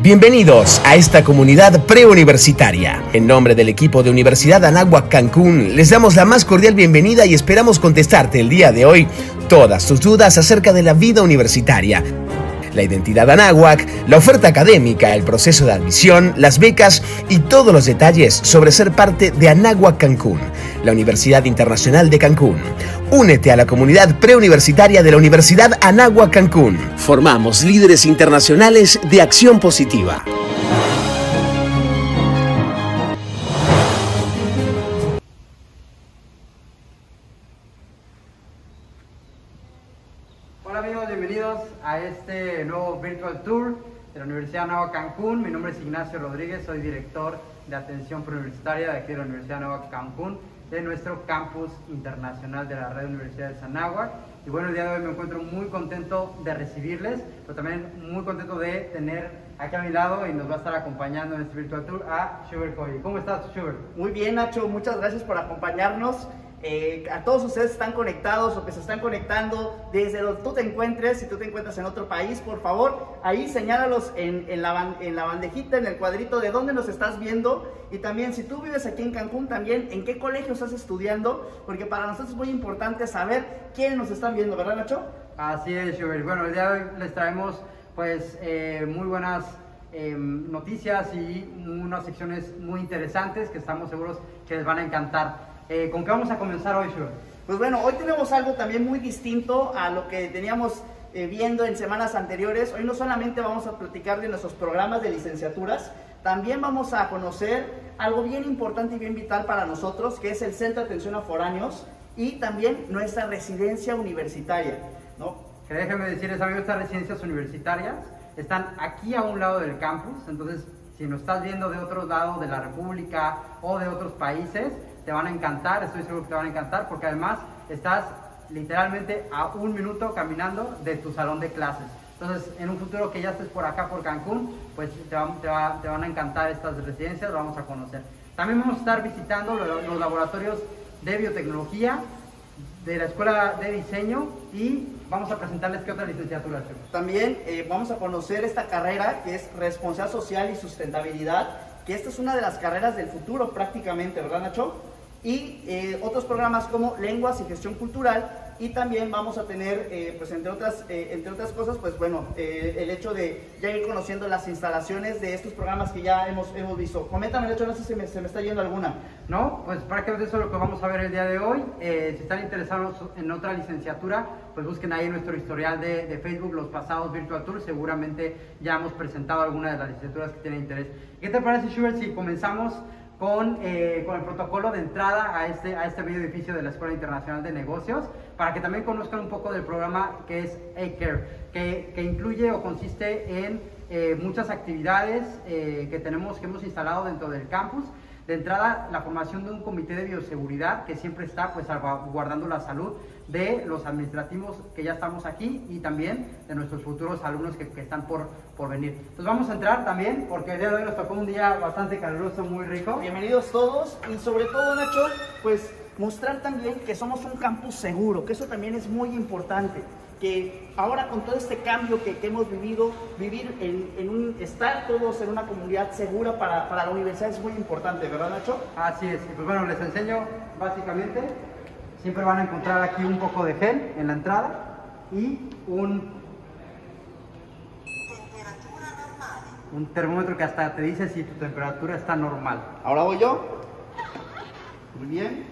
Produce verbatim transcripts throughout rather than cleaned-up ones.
Bienvenidos a esta comunidad preuniversitaria. En nombre del equipo de Universidad Anáhuac Cancún, les damos la más cordial bienvenida y esperamos contestarte el día de hoy todas tus dudas acerca de la vida universitaria, la identidad anáhuac, la oferta académica, el proceso de admisión, las becas y todos los detalles sobre ser parte de Anáhuac Cancún, la Universidad Internacional de Cancún. Únete a la comunidad preuniversitaria de la Universidad Anáhuac Cancún. Formamos líderes internacionales de acción positiva. Hola amigos, bienvenidos a este nuevo Virtual Tour de la Universidad Anáhuac Cancún. Mi nombre es Ignacio Rodríguez, soy director de atención preuniversitaria de aquí de la Universidad Anáhuac Cancún, de nuestro campus internacional de la Red de Universidades Anáhuac. Y bueno, el día de hoy me encuentro muy contento de recibirles, pero también muy contento de tener aquí a mi lado y nos va a estar acompañando en este Virtual Tour a Schubert Coy. ¿Cómo estás, Schubert? Muy bien, Nacho, muchas gracias por acompañarnos. Eh, a todos ustedes que están conectados o que se están conectando desde donde tú te encuentres, si tú te encuentras en otro país, por favor, ahí señálalos en, en, la, en la bandejita, en el cuadrito de dónde nos estás viendo. Y también si tú vives aquí en Cancún, también en qué colegio estás estudiando, porque para nosotros es muy importante saber quiénes nos están viendo, ¿verdad, Nacho? Así es, Schubert. Bueno, el día de hoy les traemos pues eh, muy buenas eh, noticias y unas secciones muy interesantes que estamos seguros que les van a encantar. Eh, ¿Con qué vamos a comenzar hoy, Schubert? Pues bueno, hoy tenemos algo también muy distinto a lo que teníamos eh, viendo en semanas anteriores. Hoy no solamente vamos a platicar de nuestros programas de licenciaturas, también vamos a conocer algo bien importante y bien vital para nosotros, que es el Centro de Atención a Foráneos y también nuestra residencia universitaria, ¿no? Que déjenme decirles, amigos, estas residencias universitarias están aquí a un lado del campus. Entonces, si nos estás viendo de otros lados de la República o de otros países, te van a encantar, estoy seguro que te van a encantar, porque además estás literalmente a un minuto caminando de tu salón de clases. Entonces, en un futuro que ya estés por acá, por Cancún, pues te, va, te, va, te van a encantar estas residencias, lo vamos a conocer. También vamos a estar visitando los, los laboratorios de biotecnología, de la Escuela de Diseño, y vamos a presentarles qué otra licenciatura. También eh, vamos a conocer esta carrera que es Responsabilidad Social y Sustentabilidad, que esta es una de las carreras del futuro prácticamente, ¿verdad, Nacho? Y eh, otros programas como Lenguas y Gestión Cultural, y también vamos a tener, eh, pues entre otras, eh, entre otras cosas, pues bueno, eh, el hecho de ya ir conociendo las instalaciones de estos programas que ya hemos, hemos visto. Coméntame, de hecho, no sé si me, se me está yendo alguna. No, pues prácticamente eso es lo que vamos a ver el día de hoy. Eh, si están interesados en otra licenciatura, pues busquen ahí en nuestro historial de, de Facebook los pasados Virtual Tours. Seguramente ya hemos presentado alguna de las licenciaturas que tienen interés. ¿Qué te parece, Schubert, si comenzamos con, eh, con el protocolo de entrada a este, a este bello edificio de la Escuela Internacional de Negocios, para que también conozcan un poco del programa que es A-Care, que, que incluye o consiste en eh, muchas actividades eh, que tenemos, que hemos instalado dentro del campus. De entrada, la formación de un comité de bioseguridad que siempre está pues salvaguardando la salud de los administrativos que ya estamos aquí y también de nuestros futuros alumnos que, que están por, por venir. Entonces vamos a entrar también, porque el día de hoy nos tocó un día bastante caluroso, muy rico. Bienvenidos todos, y sobre todo, Nacho, pues mostrar también que somos un campus seguro, que eso también es muy importante. Que ahora con todo este cambio que, que hemos vivido, vivir en, en un, estar todos en una comunidad segura para, para la universidad es muy importante, ¿verdad, Nacho? Así es, y pues bueno, les enseño básicamente, siempre van a encontrar aquí un poco de gel en la entrada y un, un termómetro que hasta te dice si tu temperatura está normal. Ahora voy yo. Muy bien.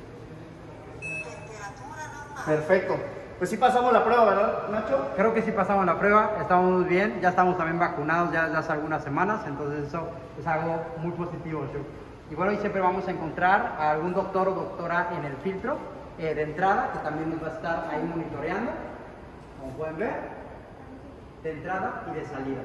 Perfecto. Pues sí pasamos la prueba, ¿verdad, Nacho? Creo que sí pasamos la prueba, estamos bien, ya estamos también vacunados ya desde hace algunas semanas, entonces eso es algo muy positivo. Y bueno, y siempre vamos a encontrar a algún doctor o doctora en el filtro eh, de entrada, que también nos va a estar ahí monitoreando, como pueden ver, de entrada y de salida.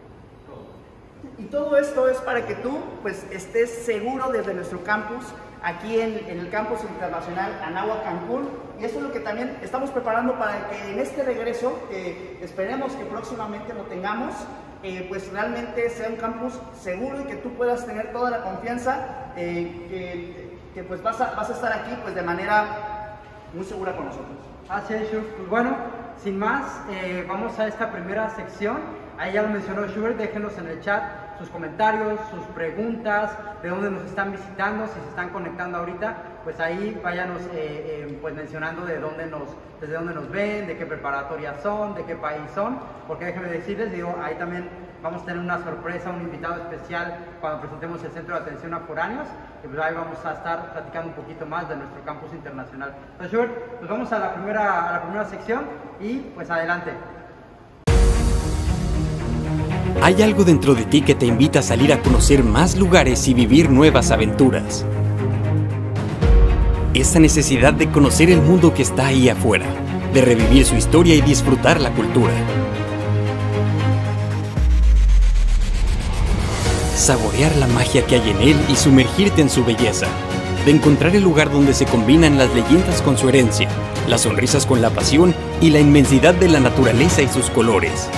Y todo esto es para que tú pues estés seguro desde nuestro campus, aquí en, en el campus internacional Anáhuac Cancún, y eso es lo que también estamos preparando para que en este regreso, que esperemos que próximamente lo tengamos, eh, pues realmente sea un campus seguro y que tú puedas tener toda la confianza eh, que, que pues vas a, vas a estar aquí pues de manera muy segura con nosotros. Así es, pues bueno, sin más, eh, vamos a esta primera sección. ahí ya lo mencionó Schubert, déjenos en el chat sus comentarios, sus preguntas, de dónde nos están visitando, si se están conectando ahorita, pues ahí váyanos eh, eh, pues mencionando de dónde nos, desde dónde nos ven, de qué preparatoria son, de qué país son, porque déjenme decirles, digo, ahí también vamos a tener una sorpresa, un invitado especial cuando presentemos el Centro de Atención a Foráneos, y pues ahí vamos a estar platicando un poquito más de nuestro campus internacional. Entonces, Schubert, pues vamos a la primera, a la primera sección y pues adelante. Hay algo dentro de ti que te invita a salir a conocer más lugares y vivir nuevas aventuras. Esa necesidad de conocer el mundo que está ahí afuera, de revivir su historia y disfrutar la cultura. Saborear la magia que hay en él y sumergirte en su belleza. De encontrar el lugar donde se combinan las leyendas con su herencia, las sonrisas con la pasión y la inmensidad de la naturaleza y sus colores.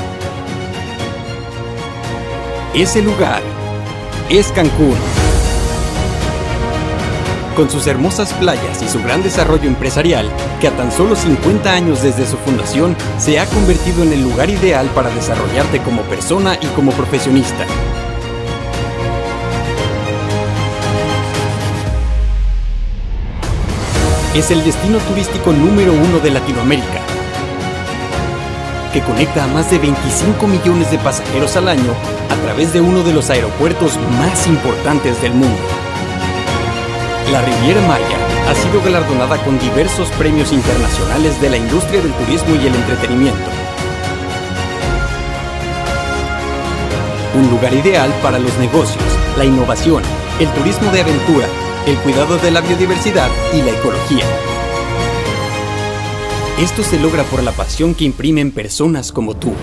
Ese lugar es Cancún. Con sus hermosas playas y su gran desarrollo empresarial, que a tan solo cincuenta años desde su fundación se ha convertido en el lugar ideal para desarrollarte como persona y como profesionista. Es el destino turístico número uno de Latinoamérica, que conecta a más de veinticinco millones de pasajeros al año a través de uno de los aeropuertos más importantes del mundo. La Riviera Maya ha sido galardonada con diversos premios internacionales de la industria del turismo y el entretenimiento. Un lugar ideal para los negocios, la innovación, el turismo de aventura, el cuidado de la biodiversidad y la ecología. Esto se logra por la pasión que imprimen personas como tú.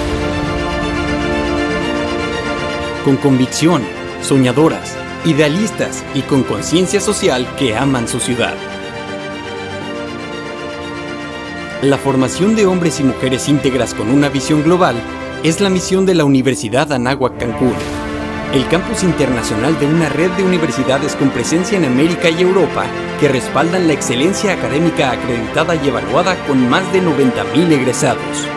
Con convicción, soñadoras, idealistas y con conciencia social que aman su ciudad. La formación de hombres y mujeres íntegras con una visión global es la misión de la Universidad Anáhuac Cancún, el campus internacional de una red de universidades con presencia en América y Europa que respaldan la excelencia académica acreditada y evaluada con más de noventa mil egresados.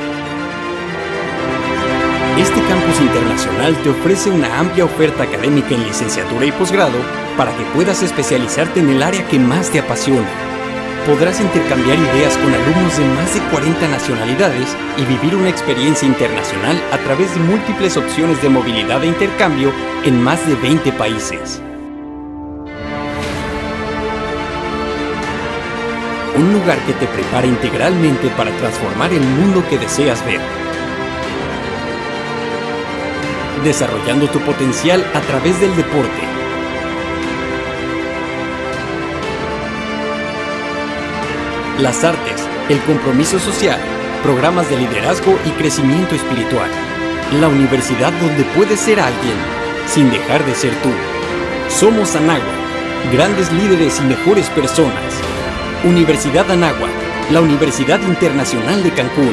Este campus internacional te ofrece una amplia oferta académica en licenciatura y posgrado para que puedas especializarte en el área que más te apasiona. Podrás intercambiar ideas con alumnos de más de cuarenta nacionalidades y vivir una experiencia internacional a través de múltiples opciones de movilidad e intercambio en más de veinte países. Un lugar que te prepara integralmente para transformar el mundo que deseas ver. Desarrollando tu potencial a través del deporte. Las artes, el compromiso social, programas de liderazgo y crecimiento espiritual. La universidad donde puedes ser alguien, sin dejar de ser tú. Somos Anáhuac, grandes líderes y mejores personas. Universidad Anáhuac, la Universidad Internacional de Cancún.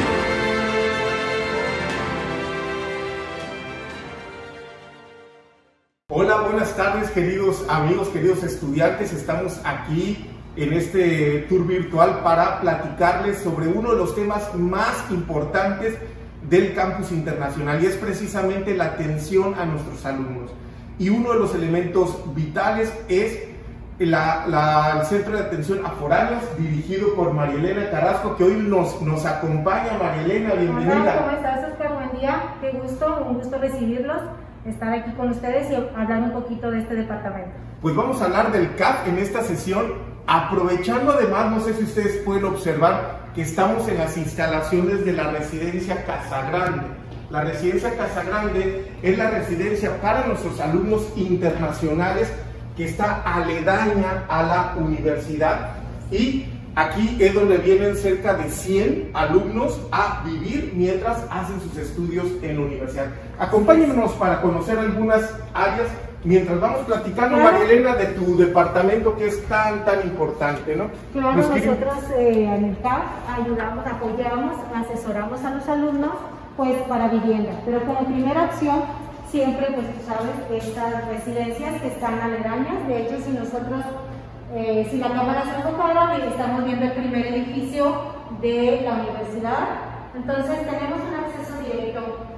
Hola, buenas tardes, queridos amigos, queridos estudiantes. Estamos aquí en este tour virtual para platicarles sobre uno de los temas más importantes del campus internacional, y es precisamente la atención a nuestros alumnos. Y uno de los elementos vitales es la, la, el Centro de Atención a Foráneos, dirigido por María Elena Carrasco, que hoy nos, nos acompaña. María Elena, bienvenida. Hola, ¿cómo estás, Oscar? Buen día, qué gusto, un gusto recibirlos, estar aquí con ustedes y hablar un poquito de este departamento. Pues vamos a hablar del C A F en esta sesión, aprovechando además, no sé si ustedes pueden observar que estamos en las instalaciones de la residencia Casa Grande. La residencia Casa Grande es la residencia para nuestros alumnos internacionales que está aledaña a la universidad, y aquí es donde vienen cerca de cien alumnos a vivir mientras hacen sus estudios en la universidad. Acompáñenos para conocer algunas áreas mientras vamos platicando, claro, María Elena, de tu departamento, que es tan, tan importante, ¿no? Claro, nosotros eh, en el C A F ayudamos, apoyamos, asesoramos a los alumnos pues para vivienda, pero como primera opción siempre, pues tú sabes, estas residencias que están aledañas. De hecho, si nosotros, eh, si la cámara se enfocara, estamos viendo el primer edificio de la universidad, entonces tenemos un acceso directo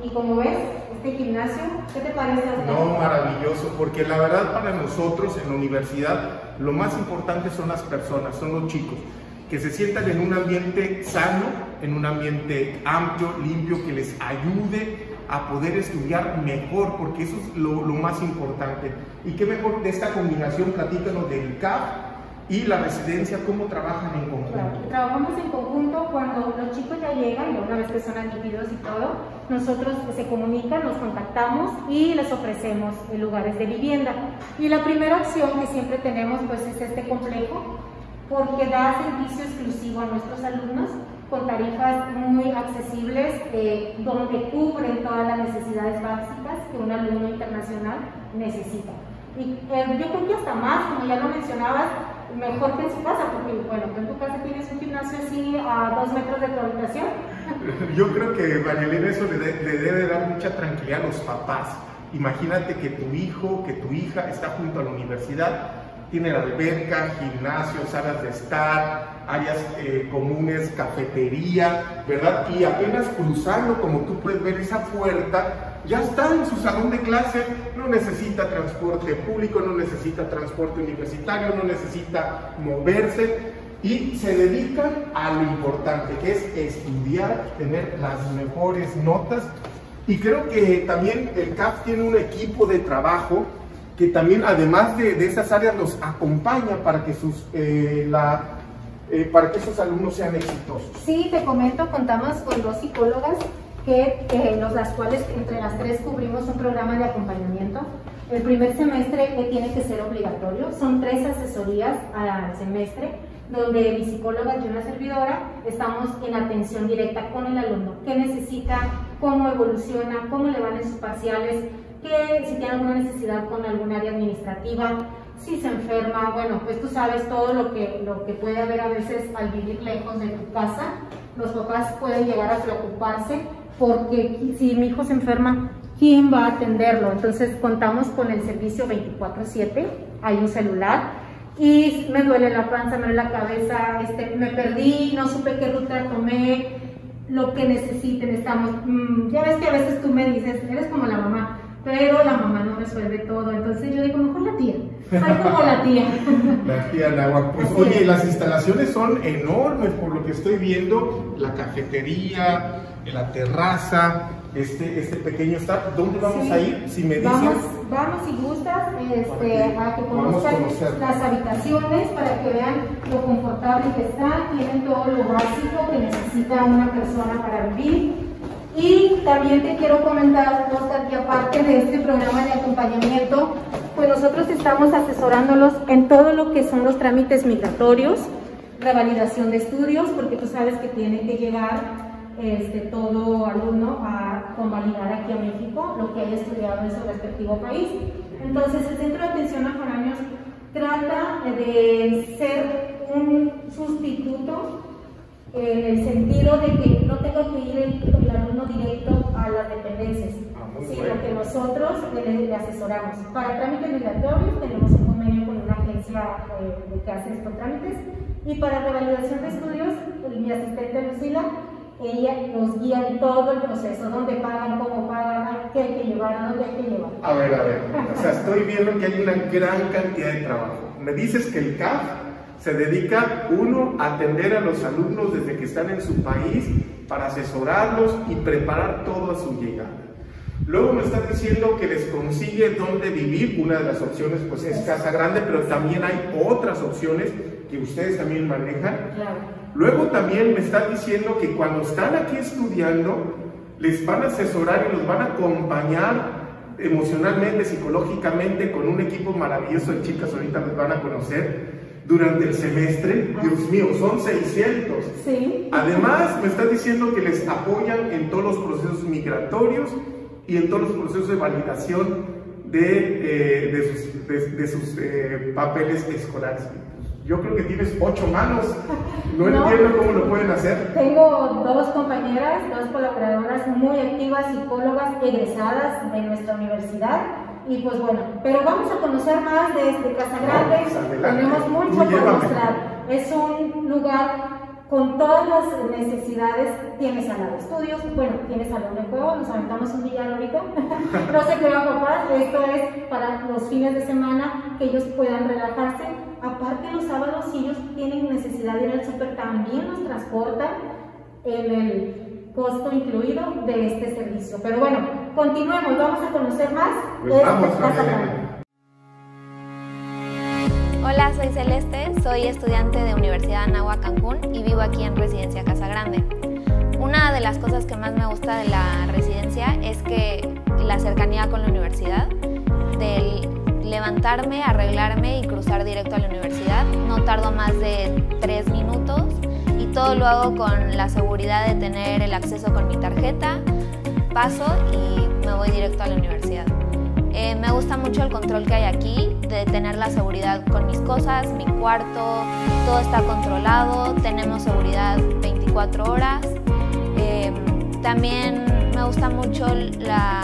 Y como ves, este gimnasio, ¿qué te parece? No, maravilloso, porque la verdad para nosotros en la universidad lo más importante son las personas, son los chicos, que se sientan en un ambiente sano, en un ambiente amplio, limpio, que les ayude a poder estudiar mejor, porque eso es lo, lo más importante. Y qué mejor de esta combinación, platícanos del C A F y la residencia, cómo trabajan en conjunto. Claro, trabajamos en conjunto cuando los chicos ya llegan, y una vez que son admitidos y todo, nosotros se comunican, nos contactamos y les ofrecemos lugares de vivienda. Y la primera opción que siempre tenemos pues es este complejo, porque da servicio exclusivo a nuestros alumnos con tarifas muy accesibles, eh, donde cubren todas las necesidades básicas que un alumno internacional necesita. Y eh, yo creo que hasta más, como ya lo mencionabas, mejor que en su casa, porque bueno, tú en tu casa tienes un gimnasio así a dos metros de tu habitación. Yo creo que María Elena eso le, de, le debe dar mucha tranquilidad a los papás. Imagínate que tu hijo, que tu hija está junto a la universidad, tiene la alberca, gimnasio, salas de estar, áreas eh, comunes, cafetería, ¿verdad? Y apenas cruzando, como tú puedes ver, esa puerta, ya está en su salón de clase, no necesita transporte público, no necesita transporte universitario, no necesita moverse y se dedican a lo importante, que es estudiar, tener las mejores notas. Y creo que también el C A F tiene un equipo de trabajo que también, además de, de esas áreas, los acompaña para que, sus, eh, la, eh, para que esos alumnos sean exitosos. Sí, te comento, contamos con dos psicólogas, que, eh, los, las cuales entre las tres cubrimos un programa de acompañamiento. El primer semestre eh, tiene que ser obligatorio, son tres asesorías al semestre, donde mi psicóloga y una servidora estamos en atención directa con el alumno, qué necesita, cómo evoluciona, cómo le van en sus parciales, que si tiene alguna necesidad con algún área administrativa, si se enferma, bueno, pues tú sabes todo lo que, lo que puede haber a veces al vivir lejos de tu casa. Los papás pueden llegar a preocuparse porque si mi hijo se enferma, ¿quién va a atenderlo? Entonces contamos con el servicio veinticuatro siete, hay un celular, y me duele la panza, me duele la cabeza, este, me perdí, no supe qué ruta tomé, lo que necesiten, estamos, mmm, ya ves que a veces tú me dices, eres como la mamá, pero la mamá no resuelve todo, entonces yo digo, mejor la tía, soy como la tía. La tía Nahua. Pues Así oye, es. las instalaciones son enormes por lo que estoy viendo, la cafetería, la terraza, este, este pequeño staff. ¿Dónde vamos Sí. a ir? Si me dices. Vamos, vamos si gustas, este, a que Vamos a conozcan conocer. las habitaciones para que vean lo confortable que están, tienen todo lo básico que necesita una persona para vivir. Y también te quiero comentar, Oscar, que aparte de este programa de acompañamiento, pues nosotros estamos asesorándolos en todo lo que son los trámites migratorios, revalidación de estudios, porque tú sabes que tiene que llegar este, todo alumno a convalidar aquí a México lo que haya estudiado en su respectivo país. Entonces, el Centro de Atención a Foráneos trata de ser un sustituto en el sentido de que no tenga que ir el, el alumno directo a las dependencias, Ah, muy sino bueno. que nosotros le, le asesoramos. Para trámites migratorios tenemos un convenio con una agencia eh, de que hace estos trámites, y para revalidación de estudios, el, mi asistente Lucila, ella nos guía en todo el proceso, dónde pagan, cómo pagan, qué hay que llevar, a dónde hay que llevar. A ver, a ver. O sea, estoy viendo que hay una gran cantidad de trabajo. Me dices que el C A F se dedica, uno, a atender a los alumnos desde que están en su país para asesorarlos y preparar todo a su llegada. Luego me estás diciendo que les consigue dónde vivir. Una de las opciones pues es Casa Grande, pero también hay otras opciones que ustedes también manejan. Claro. Luego también me estás diciendo que cuando están aquí estudiando, les van a asesorar y los van a acompañar emocionalmente, psicológicamente, con un equipo maravilloso de chicas, ahorita les van a conocer, durante el semestre. Dios mío, son seiscientos. Sí. Además, me estás diciendo que les apoyan en todos los procesos migratorios y en todos los procesos de validación de, eh, de sus, de, de sus eh, papeles escolares. Yo creo que tienes ocho manos. No, No. entiendo cómo lo pueden hacer. Tengo dos compañeras, dos colaboradoras muy activas, psicólogas egresadas de nuestra universidad. Y pues bueno, pero vamos a conocer más de este Casa Grande. Vamos, adelante. Tenemos mucho Tú por llévame. mostrar. Es un lugar con todas las necesidades. Tiene sala de estudios, bueno, tiene salón de juego, nos aventamos un día ahorita, no se crean papás, esto es para los fines de semana, que ellos puedan relajarse. Aparte los sábados, si ellos tienen necesidad de ir al súper, también los transportan en el costo incluido de este servicio. Pero bueno, continuemos, vamos a conocer más Pues de vamos, esta casa grande. Hola, soy Celeste, soy estudiante de Universidad Anáhuac Cancún y vivo aquí en Residencia Casa Grande. Una de las cosas que más me gusta de la residencia es que la cercanía con la universidad, del levantarme, arreglarme y cruzar directo a la universidad. No tardo más de tres minutos y todo lo hago con la seguridad de tener el acceso con mi tarjeta, paso y me voy directo a la universidad. Eh, me gusta mucho el control que hay aquí, de tener la seguridad con mis cosas, mi cuarto, todo está controlado, tenemos seguridad veinticuatro horas. Eh, también me gusta mucho la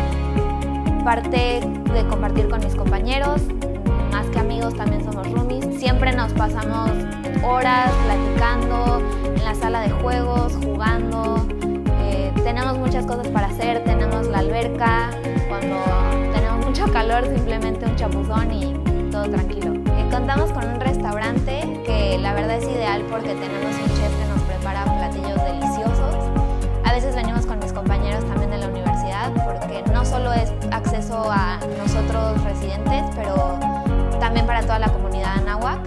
parte de compartir con mis compañeros, más que amigos también somos roomies. Siempre nos pasamos horas platicando en la sala de juegos, jugando. Eh, tenemos muchas cosas para hacer, tenemos la alberca, cuando tenemos mucho calor simplemente un chapuzón y todo tranquilo. Eh, contamos con un restaurante que la verdad es ideal porque tenemos un chef que nos prepara platillos deliciosos. A veces venimos con mis compañeros también de la universidad porque no solo es acceso a nosotros residentes, pero también para toda la comunidad anáhuac.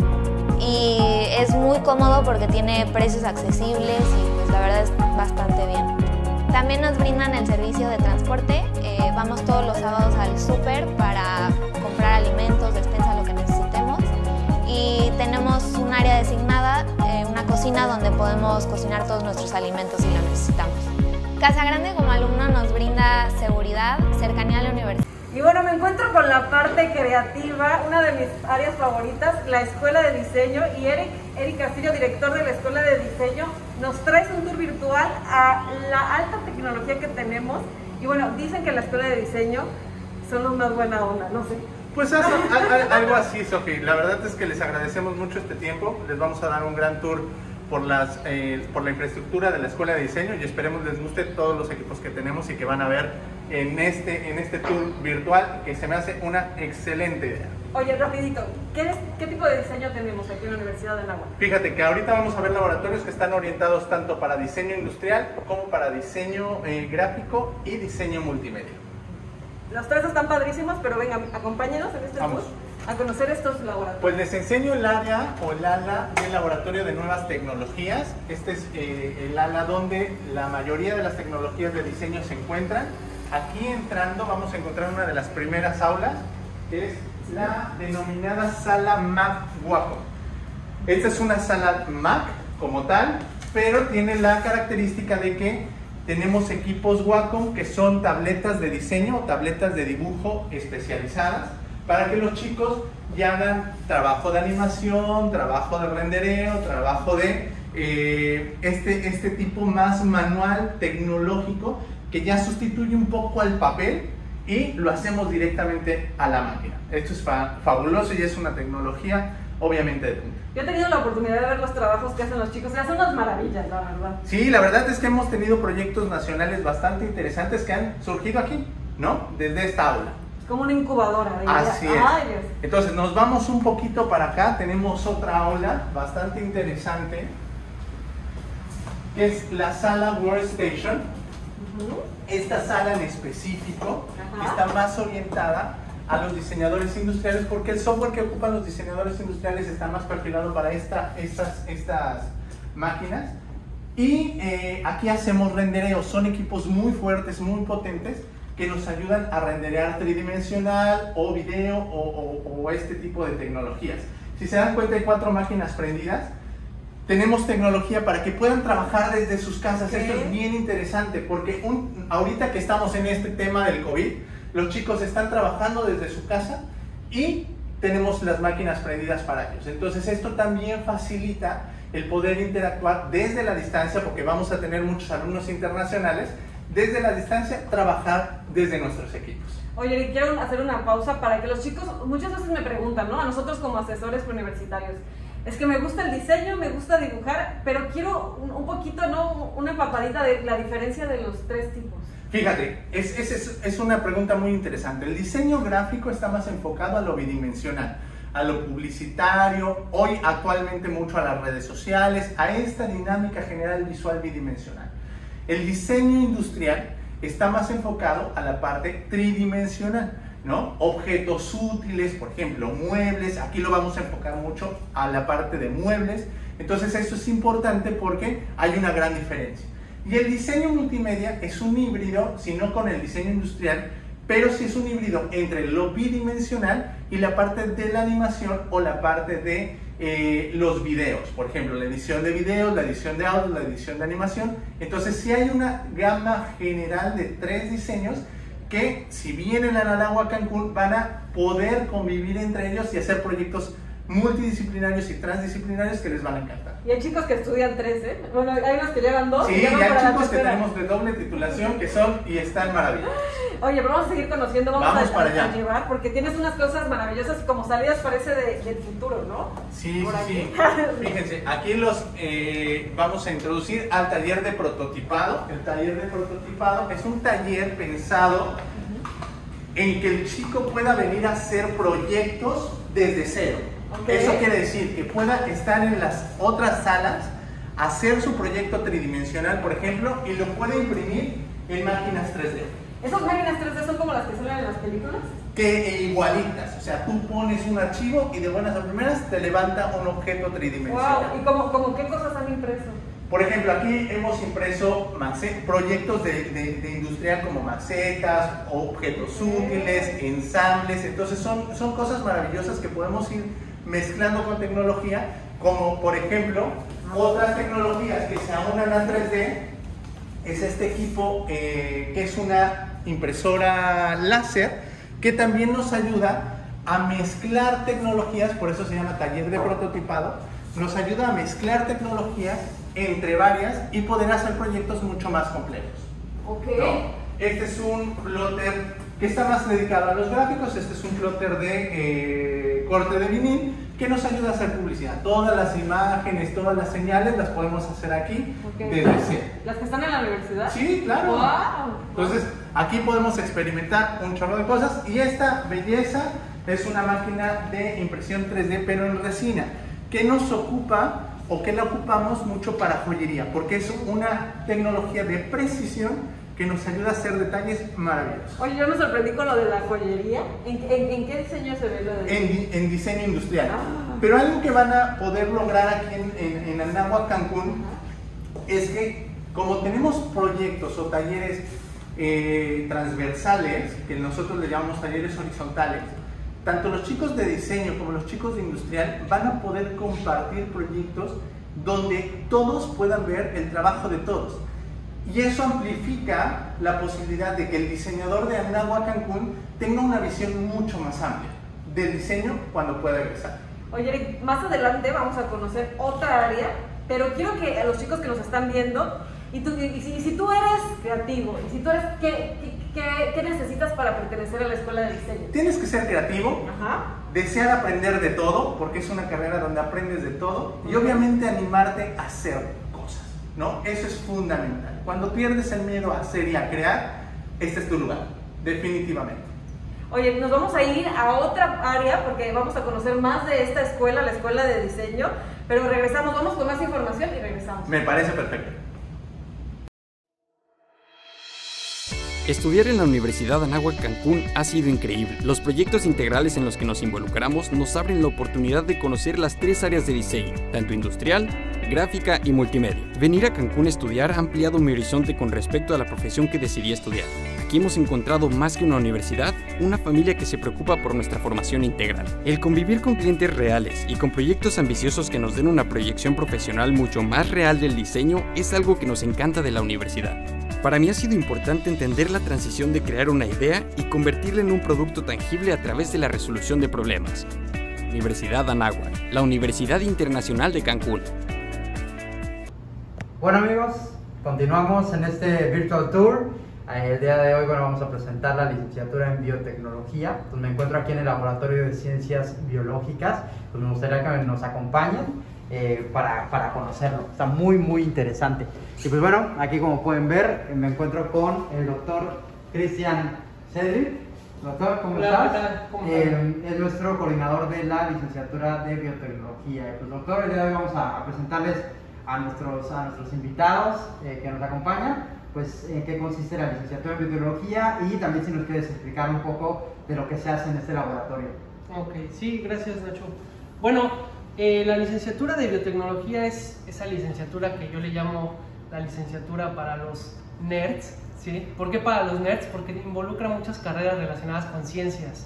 Y es muy cómodo porque tiene precios accesibles y pues la verdad es bastante bien. También nos brindan el servicio de transporte. Eh, vamos todos los sábados al súper para comprar alimentos, despensa, lo que necesitemos. Y tenemos un área designada, eh, una cocina donde podemos cocinar todos nuestros alimentos si lo necesitamos. Casa Grande como alumno nos brinda seguridad, cercanía a la universidad. Y bueno, me encuentro con la parte creativa, una de mis áreas favoritas, la Escuela de Diseño, y Eric, Eric Castillo, director de la Escuela de Diseño, nos trae un tour virtual a la alta tecnología que tenemos. Y bueno, dicen que la Escuela de Diseño son los más buena onda, no sé. Pues eso, al, algo así, Sofi. La verdad es que les agradecemos mucho este tiempo. Les vamos a dar un gran tour por, las, eh, por la infraestructura de la Escuela de Diseño y esperemos les guste todos los equipos que tenemos y que van a ver en este, en este tour virtual, que se me hace una excelente idea. Oye, rapidito, ¿qué, es, ¿qué tipo de diseño tenemos aquí en la Universidad de Anáhuac? Fíjate que ahorita vamos a ver laboratorios que están orientados tanto para diseño industrial como para diseño eh, gráfico y diseño multimedia. Los tres están padrísimos, pero vengan, acompáñenos en este Vamos. tour a conocer estos laboratorios. Pues les enseño el área o el ala del laboratorio de nuevas tecnologías. Este es eh, el ala donde la mayoría de las tecnologías de diseño se encuentran. Aquí entrando vamos a encontrar una de las primeras aulas, que es la denominada sala Mac Wacom. Esta es una sala Mac como tal, pero tiene la característica de que tenemos equipos Wacom que son tabletas de diseño o tabletas de dibujo especializadas para que los chicos ya hagan trabajo de animación, trabajo de rendereo, trabajo de eh, este, este tipo más manual, tecnológico, que ya sustituye un poco al papel y lo hacemos directamente a la máquina. Esto es fa fabuloso y es una tecnología obviamente de punta. Yo he tenido la oportunidad de ver los trabajos que hacen los chicos, y hacen unas maravillas, la verdad. Sí, la verdad es que hemos tenido proyectos nacionales bastante interesantes que han surgido aquí, ¿no? Desde esta aula. Es como una incubadora. De Así es. Ay, Dios. Entonces nos vamos un poquito para acá, tenemos otra aula bastante interesante, que es la sala Workstation. Esta sala en específico Ajá. está más orientada a los diseñadores industriales porque el software que ocupan los diseñadores industriales está más perfilado para esta, estas, estas máquinas. Y eh, aquí hacemos rendereo, son equipos muy fuertes, muy potentes que nos ayudan a renderear tridimensional o video o, o, o este tipo de tecnologías. Si se dan cuenta hay cuatro máquinas prendidas. Tenemos tecnología para que puedan trabajar desde sus casas. ¿Qué? Esto es bien interesante porque un, ahorita que estamos en este tema del COVID, los chicos están trabajando desde su casa y tenemos las máquinas prendidas para ellos. Entonces esto también facilita el poder interactuar desde la distancia porque vamos a tener muchos alumnos internacionales. Desde la distancia, trabajar desde nuestros equipos. Oye, quiero hacer una pausa para que los chicos, muchas veces me preguntan, ¿no? A nosotros como asesores universitarios, es que me gusta el diseño, me gusta dibujar, pero quiero un, un poquito, ¿no? Una empapadita de la diferencia de los tres tipos. Fíjate, es, es, es una pregunta muy interesante. El diseño gráfico está más enfocado a lo bidimensional, a lo publicitario, hoy actualmente mucho a las redes sociales, a esta dinámica general visual bidimensional. El diseño industrial está más enfocado a la parte tridimensional, ¿no? Objetos útiles, por ejemplo, muebles, aquí lo vamos a enfocar mucho a la parte de muebles, entonces eso es importante porque hay una gran diferencia. Y el diseño multimedia es un híbrido, si no con el diseño industrial, pero sí es un híbrido entre lo bidimensional y la parte de la animación o la parte de eh, los videos, por ejemplo, la edición de videos, la edición de audio, la edición de animación. Entonces sí hay una gama general de tres diseños que, si vienen a Anagua Cancún, van a poder convivir entre ellos y hacer proyectos multidisciplinarios y transdisciplinarios que les van a encantar. Y hay chicos que estudian tres, ¿eh? Bueno, hay unos que llevan dos. Sí, y, y hay chicos que tenemos de doble titulación que son y están maravillosos. Oye, pero vamos a seguir conociendo, vamos, vamos a, para a, allá. a llevar, porque tienes unas cosas maravillosas y como salidas parece de, del futuro, ¿no? Sí, Por sí, aquí. sí. Fíjense, aquí los eh, vamos a introducir al taller de prototipado. El taller de prototipado es un taller pensado en que el chico pueda venir a hacer proyectos desde cero. Okay. Eso quiere decir que pueda estar en las otras salas, hacer su proyecto tridimensional, por ejemplo, y lo puede imprimir en máquinas tres D. ¿Esas máquinas tres D son como las que salen en las películas? Que igualitas, o sea, tú pones un archivo y de buenas a primeras te levanta un objeto tridimensional. Wow. ¿Y como, como qué cosas han impreso? Por ejemplo, aquí hemos impreso proyectos de, de, de industrial como macetas, objetos útiles, ensambles, entonces son, son cosas maravillosas que podemos ir mezclando con tecnología, como por ejemplo, otras tecnologías que se aunan a tres D, es este equipo eh, que es una impresora láser, que también nos ayuda a mezclar tecnologías, por eso se llama taller de prototipado, nos ayuda a mezclar tecnologías entre varias y poder hacer proyectos mucho más complejos. Okay. ¿No? Este es un plotter que está más dedicado a los gráficos, este es un plotter de eh, corte de vinil que nos ayuda a hacer publicidad. Todas las imágenes, todas las señales las podemos hacer aquí, okay, desde cero. ¿Las que están en la universidad? Sí, claro. Wow. Entonces, aquí podemos experimentar un chorro de cosas y esta belleza es una máquina de impresión tres D pero en resina, que nos ocupa o que la ocupamos mucho para joyería, porque es una tecnología de precisión que nos ayuda a hacer detalles maravillosos. Oye, yo me sorprendí con lo de la joyería. ¿En, en, en qué diseño se ve lo de...? En, en diseño industrial. Ah. Pero algo que van a poder lograr aquí en, en, en Anagua Cancún uh-huh. es que, como tenemos proyectos o talleres eh, transversales, que nosotros le llamamos talleres horizontales, tanto los chicos de diseño como los chicos de industrial van a poder compartir proyectos donde todos puedan ver el trabajo de todos. Y eso amplifica la posibilidad de que el diseñador de Anagua Cancún tenga una visión mucho más amplia del diseño cuando pueda egresar. Oye, Eric, más adelante vamos a conocer otra área, pero quiero que a los chicos que nos están viendo, y, tú, y, si, y si tú eres creativo, y si tú eres, ¿qué, qué, qué necesitas para pertenecer a la escuela de diseño? Tienes que ser creativo, Ajá. desear aprender de todo, porque es una carrera donde aprendes de todo, y obviamente animarte a hacer cosas, ¿no? Eso es fundamental. Cuando pierdes el miedo a hacer y a crear, este es tu lugar, definitivamente. Oye, nos vamos a ir a otra área porque vamos a conocer más de esta escuela, la escuela de diseño, pero regresamos, vamos con más información y regresamos. Me parece perfecto. Estudiar en la Universidad Anáhuac Cancún ha sido increíble. Los proyectos integrales en los que nos involucramos nos abren la oportunidad de conocer las tres áreas de diseño, tanto industrial, gráfica y multimedia. Venir a Cancún a estudiar ha ampliado mi horizonte con respecto a la profesión que decidí estudiar. Aquí hemos encontrado más que una universidad, una familia que se preocupa por nuestra formación integral. El convivir con clientes reales y con proyectos ambiciosos que nos den una proyección profesional mucho más real del diseño es algo que nos encanta de la universidad. Para mí ha sido importante entender la transición de crear una idea y convertirla en un producto tangible a través de la resolución de problemas. Universidad Anáhuac, la Universidad Internacional de Cancún. Bueno amigos, continuamos en este Virtual Tour. El día de hoy, bueno, vamos a presentar la licenciatura en biotecnología. Pues me encuentro aquí en el Laboratorio de Ciencias Biológicas. Pues me gustaría que nos acompañen eh, para, para conocerlo. Está muy, muy interesante. Y pues bueno, aquí como pueden ver, me encuentro con el doctor Cristian Cedric. Doctor, ¿cómo Hola, estás? ¿qué tal? ¿Cómo eh, estás? es nuestro coordinador de la licenciatura de biotecnología. Pues doctor, el día de hoy vamos a, a presentarles a nuestros, a nuestros invitados eh, que nos acompañan, pues en qué consiste la licenciatura en biotecnología y también si nos quieres explicar un poco de lo que se hace en este laboratorio. Ok, sí, gracias Nacho. Bueno, eh, la licenciatura de biotecnología es esa licenciatura que yo le llamo la licenciatura para los nerds, ¿sí? ¿Por qué para los nerds? Porque involucra muchas carreras relacionadas con ciencias.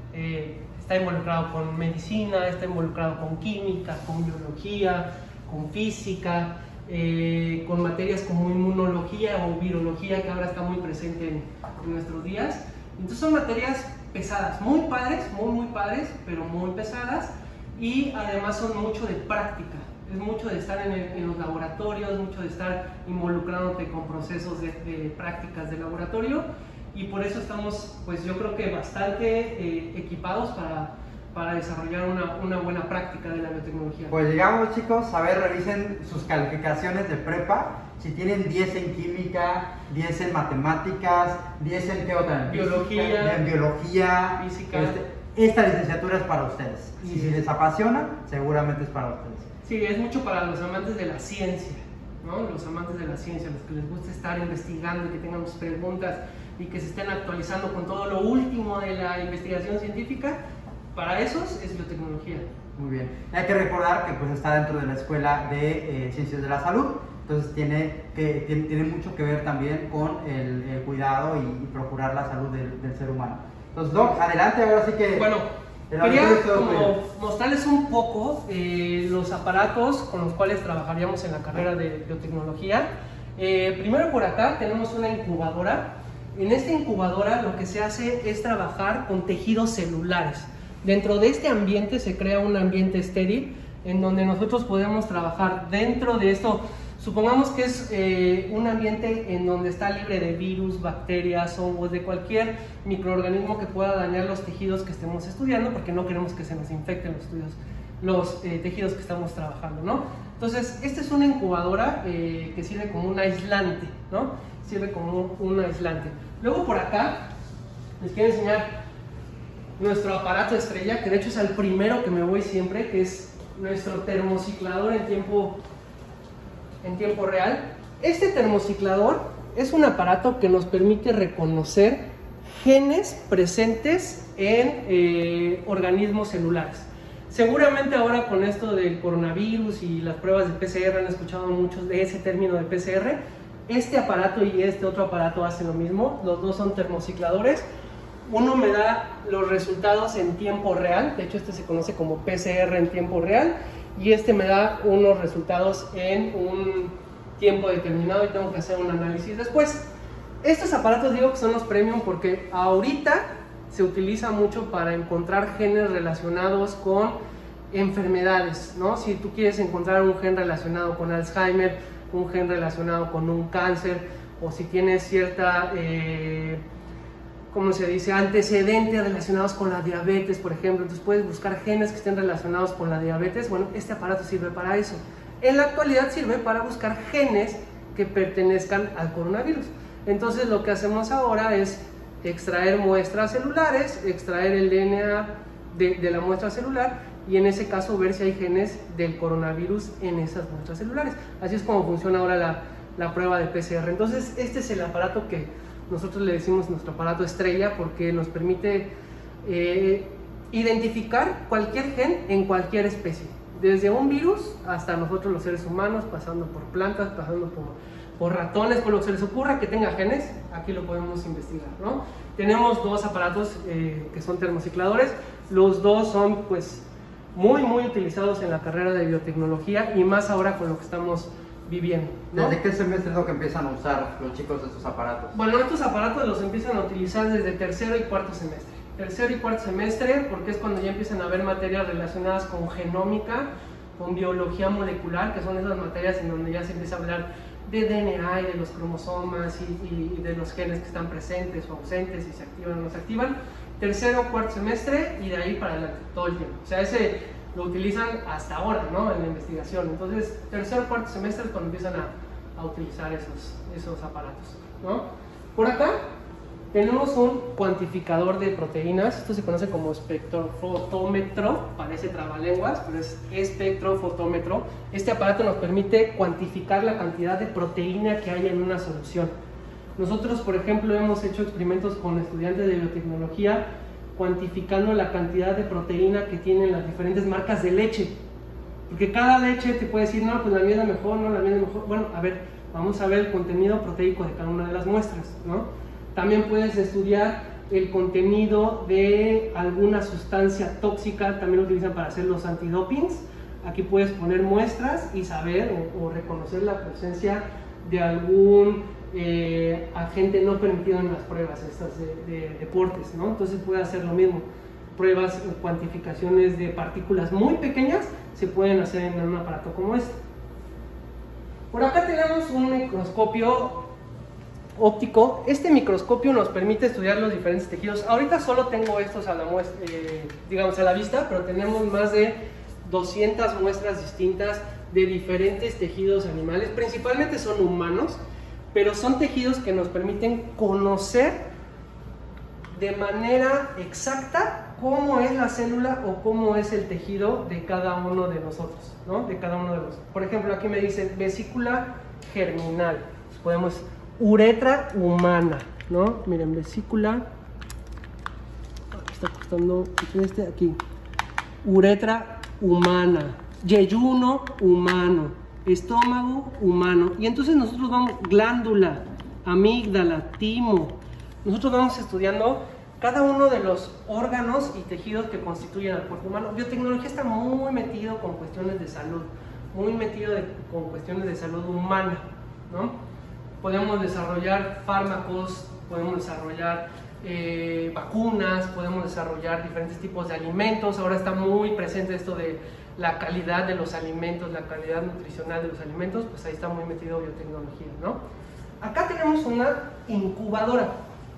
Eh, está involucrado con medicina, está involucrado con química, con biología, con física, Eh, con materias como inmunología o virología, que ahora está muy presente en, en nuestros días. Entonces son materias pesadas, muy padres, muy muy padres, pero muy pesadas, y además son mucho de práctica, es mucho de estar en, el, en los laboratorios, mucho de estar involucrándote con procesos de, de prácticas de laboratorio, y por eso estamos, pues yo creo que bastante eh, equipados para para desarrollar una, una buena práctica de la biotecnología. Pues llegamos, chicos, a ver, revisen sus calificaciones de prepa. Si tienen diez en química, diez en matemáticas, diez en qué otra, en biología, física, en biología, física. Este, esta licenciatura es para ustedes. Y Sí. si les apasiona, seguramente es para ustedes. Sí, es mucho para los amantes de la ciencia, ¿no? Los amantes de la ciencia, los que les gusta estar investigando y que tengan sus preguntas y que se estén actualizando con todo lo último de la investigación científica. Para esos es biotecnología. Muy bien. Hay que recordar que pues está dentro de la Escuela de eh, Ciencias de la Salud, entonces tiene, que, tiene, tiene mucho que ver también con el, el cuidado y, y procurar la salud del, del ser humano. Entonces, Doc, adelante, ahora sí que... Bueno, el quería auditorio es todo como tuyo. mostrarles un poco eh, los aparatos con los cuales trabajaríamos en la carrera de biotecnología. Eh, primero por acá tenemos una incubadora. En esta incubadora lo que se hace es trabajar con tejidos celulares. Dentro de este ambiente se crea un ambiente estéril en donde nosotros podemos trabajar dentro de esto. Supongamos que es eh, un ambiente en donde está libre de virus, bacterias, hongos, de cualquier microorganismo que pueda dañar los tejidos que estemos estudiando, porque no queremos que se nos infecten los, estudios, los eh, tejidos que estamos trabajando, ¿no? Entonces, esta es una incubadora eh, que sirve como un aislante, ¿no? Sirve como un, un aislante. Luego por acá les quiero enseñar nuestro aparato estrella, que de hecho es el primero que me voy siempre, que es nuestro termociclador en tiempo, en tiempo real. Este termociclador es un aparato que nos permite reconocer genes presentes en eh, organismos celulares. Seguramente ahora con esto del coronavirus y las pruebas de P C R han escuchado muchos de ese término de P C R. Este aparato y este otro aparato hacen lo mismo, los dos son termocicladores. Uno me da los resultados en tiempo real, de hecho este se conoce como P C R en tiempo real, y este me da unos resultados en un tiempo determinado y tengo que hacer un análisis después. Estos aparatos digo que son los premium porque ahorita se utiliza mucho para encontrar genes relacionados con enfermedades, ¿no? Si tú quieres encontrar un gen relacionado con Alzheimer, un gen relacionado con un cáncer, o si tienes cierta... Eh, como se dice, antecedentes relacionados con la diabetes, por ejemplo, entonces puedes buscar genes que estén relacionados con la diabetes. Bueno, este aparato sirve para eso. En la actualidad sirve para buscar genes que pertenezcan al coronavirus. Entonces lo que hacemos ahora es extraer muestras celulares, extraer el D N A de, de la muestra celular y en ese caso ver si hay genes del coronavirus en esas muestras celulares. Así es como funciona ahora la, la prueba de P C R. Entonces este es el aparato que nosotros le decimos nuestro aparato estrella porque nos permite eh, identificar cualquier gen en cualquier especie, desde un virus hasta nosotros los seres humanos, pasando por plantas, pasando por, por ratones, por lo que se les ocurra que tenga genes, aquí lo podemos investigar, ¿no? Tenemos dos aparatos eh, que son termocicladores, los dos son pues muy muy utilizados en la carrera de biotecnología y más ahora con lo que estamos viviendo, ¿no? ¿Desde qué semestre es lo que empiezan a usar los chicos estos aparatos? Bueno, estos aparatos los empiezan a utilizar desde tercero y cuarto semestre. Tercero y cuarto semestre porque es cuando ya empiezan a ver materias relacionadas con genómica, con biología molecular, que son esas materias en donde ya se empieza a hablar de D N A y de los cromosomas y, y de los genes que están presentes o ausentes, si se activan o no se activan. Tercero, cuarto semestre y de ahí para adelante, todo el tiempo. O sea, ese lo utilizan hasta ahora, ¿no? En la investigación. Entonces, tercero, cuarto semestre es cuando empiezan a, a utilizar esos, esos aparatos, ¿no? Por acá tenemos un cuantificador de proteínas. Esto se conoce como espectrofotómetro, parece trabalenguas, pero es espectrofotómetro. Este aparato nos permite cuantificar la cantidad de proteína que hay en una solución. Nosotros, por ejemplo, hemos hecho experimentos con estudiantes de biotecnología cuantificando la cantidad de proteína que tienen las diferentes marcas de leche. Porque cada leche te puede decir, no, pues la mía es la mejor, no, la mía es la mejor. Bueno, a ver, vamos a ver el contenido proteico de cada una de las muestras, ¿no? También puedes estudiar el contenido de alguna sustancia tóxica, también lo utilizan para hacer los antidopings. Aquí puedes poner muestras y saber o, o reconocer la presencia de algún eh, agente no permitido en las pruebas estas de, de deportes, ¿no? Entonces puede hacer lo mismo. Pruebas, cuantificaciones de partículas muy pequeñas se pueden hacer en un aparato como este. Por acá tenemos un microscopio óptico. Este microscopio nos permite estudiar los diferentes tejidos. Ahorita solo tengo estos a la muestra, eh, digamos a la vista, pero tenemos más de doscientas muestras distintas de diferentes tejidos animales. Principalmente son humanos, pero son tejidos que nos permiten conocer de manera exacta cómo es la célula o cómo es el tejido de cada uno de nosotros, ¿no? De cada uno de los. Por ejemplo, aquí me dice vesícula germinal. Pues podemos uretra humana, ¿no? Miren, vesícula. Está costando este aquí. Uretra humana, yeyuno humano, estómago humano. Y entonces nosotros vamos, glándula, amígdala, timo. Nosotros vamos estudiando cada uno de los órganos y tejidos que constituyen al cuerpo humano. Biotecnología está muy metido con cuestiones de salud, muy metido de, con cuestiones de salud humana, ¿no? Podemos desarrollar fármacos, podemos desarrollar eh, vacunas, podemos desarrollar diferentes tipos de alimentos. Ahora está muy presente esto de la calidad de los alimentos, la calidad nutricional de los alimentos, pues ahí está muy metido biotecnología, ¿no? Acá tenemos una incubadora.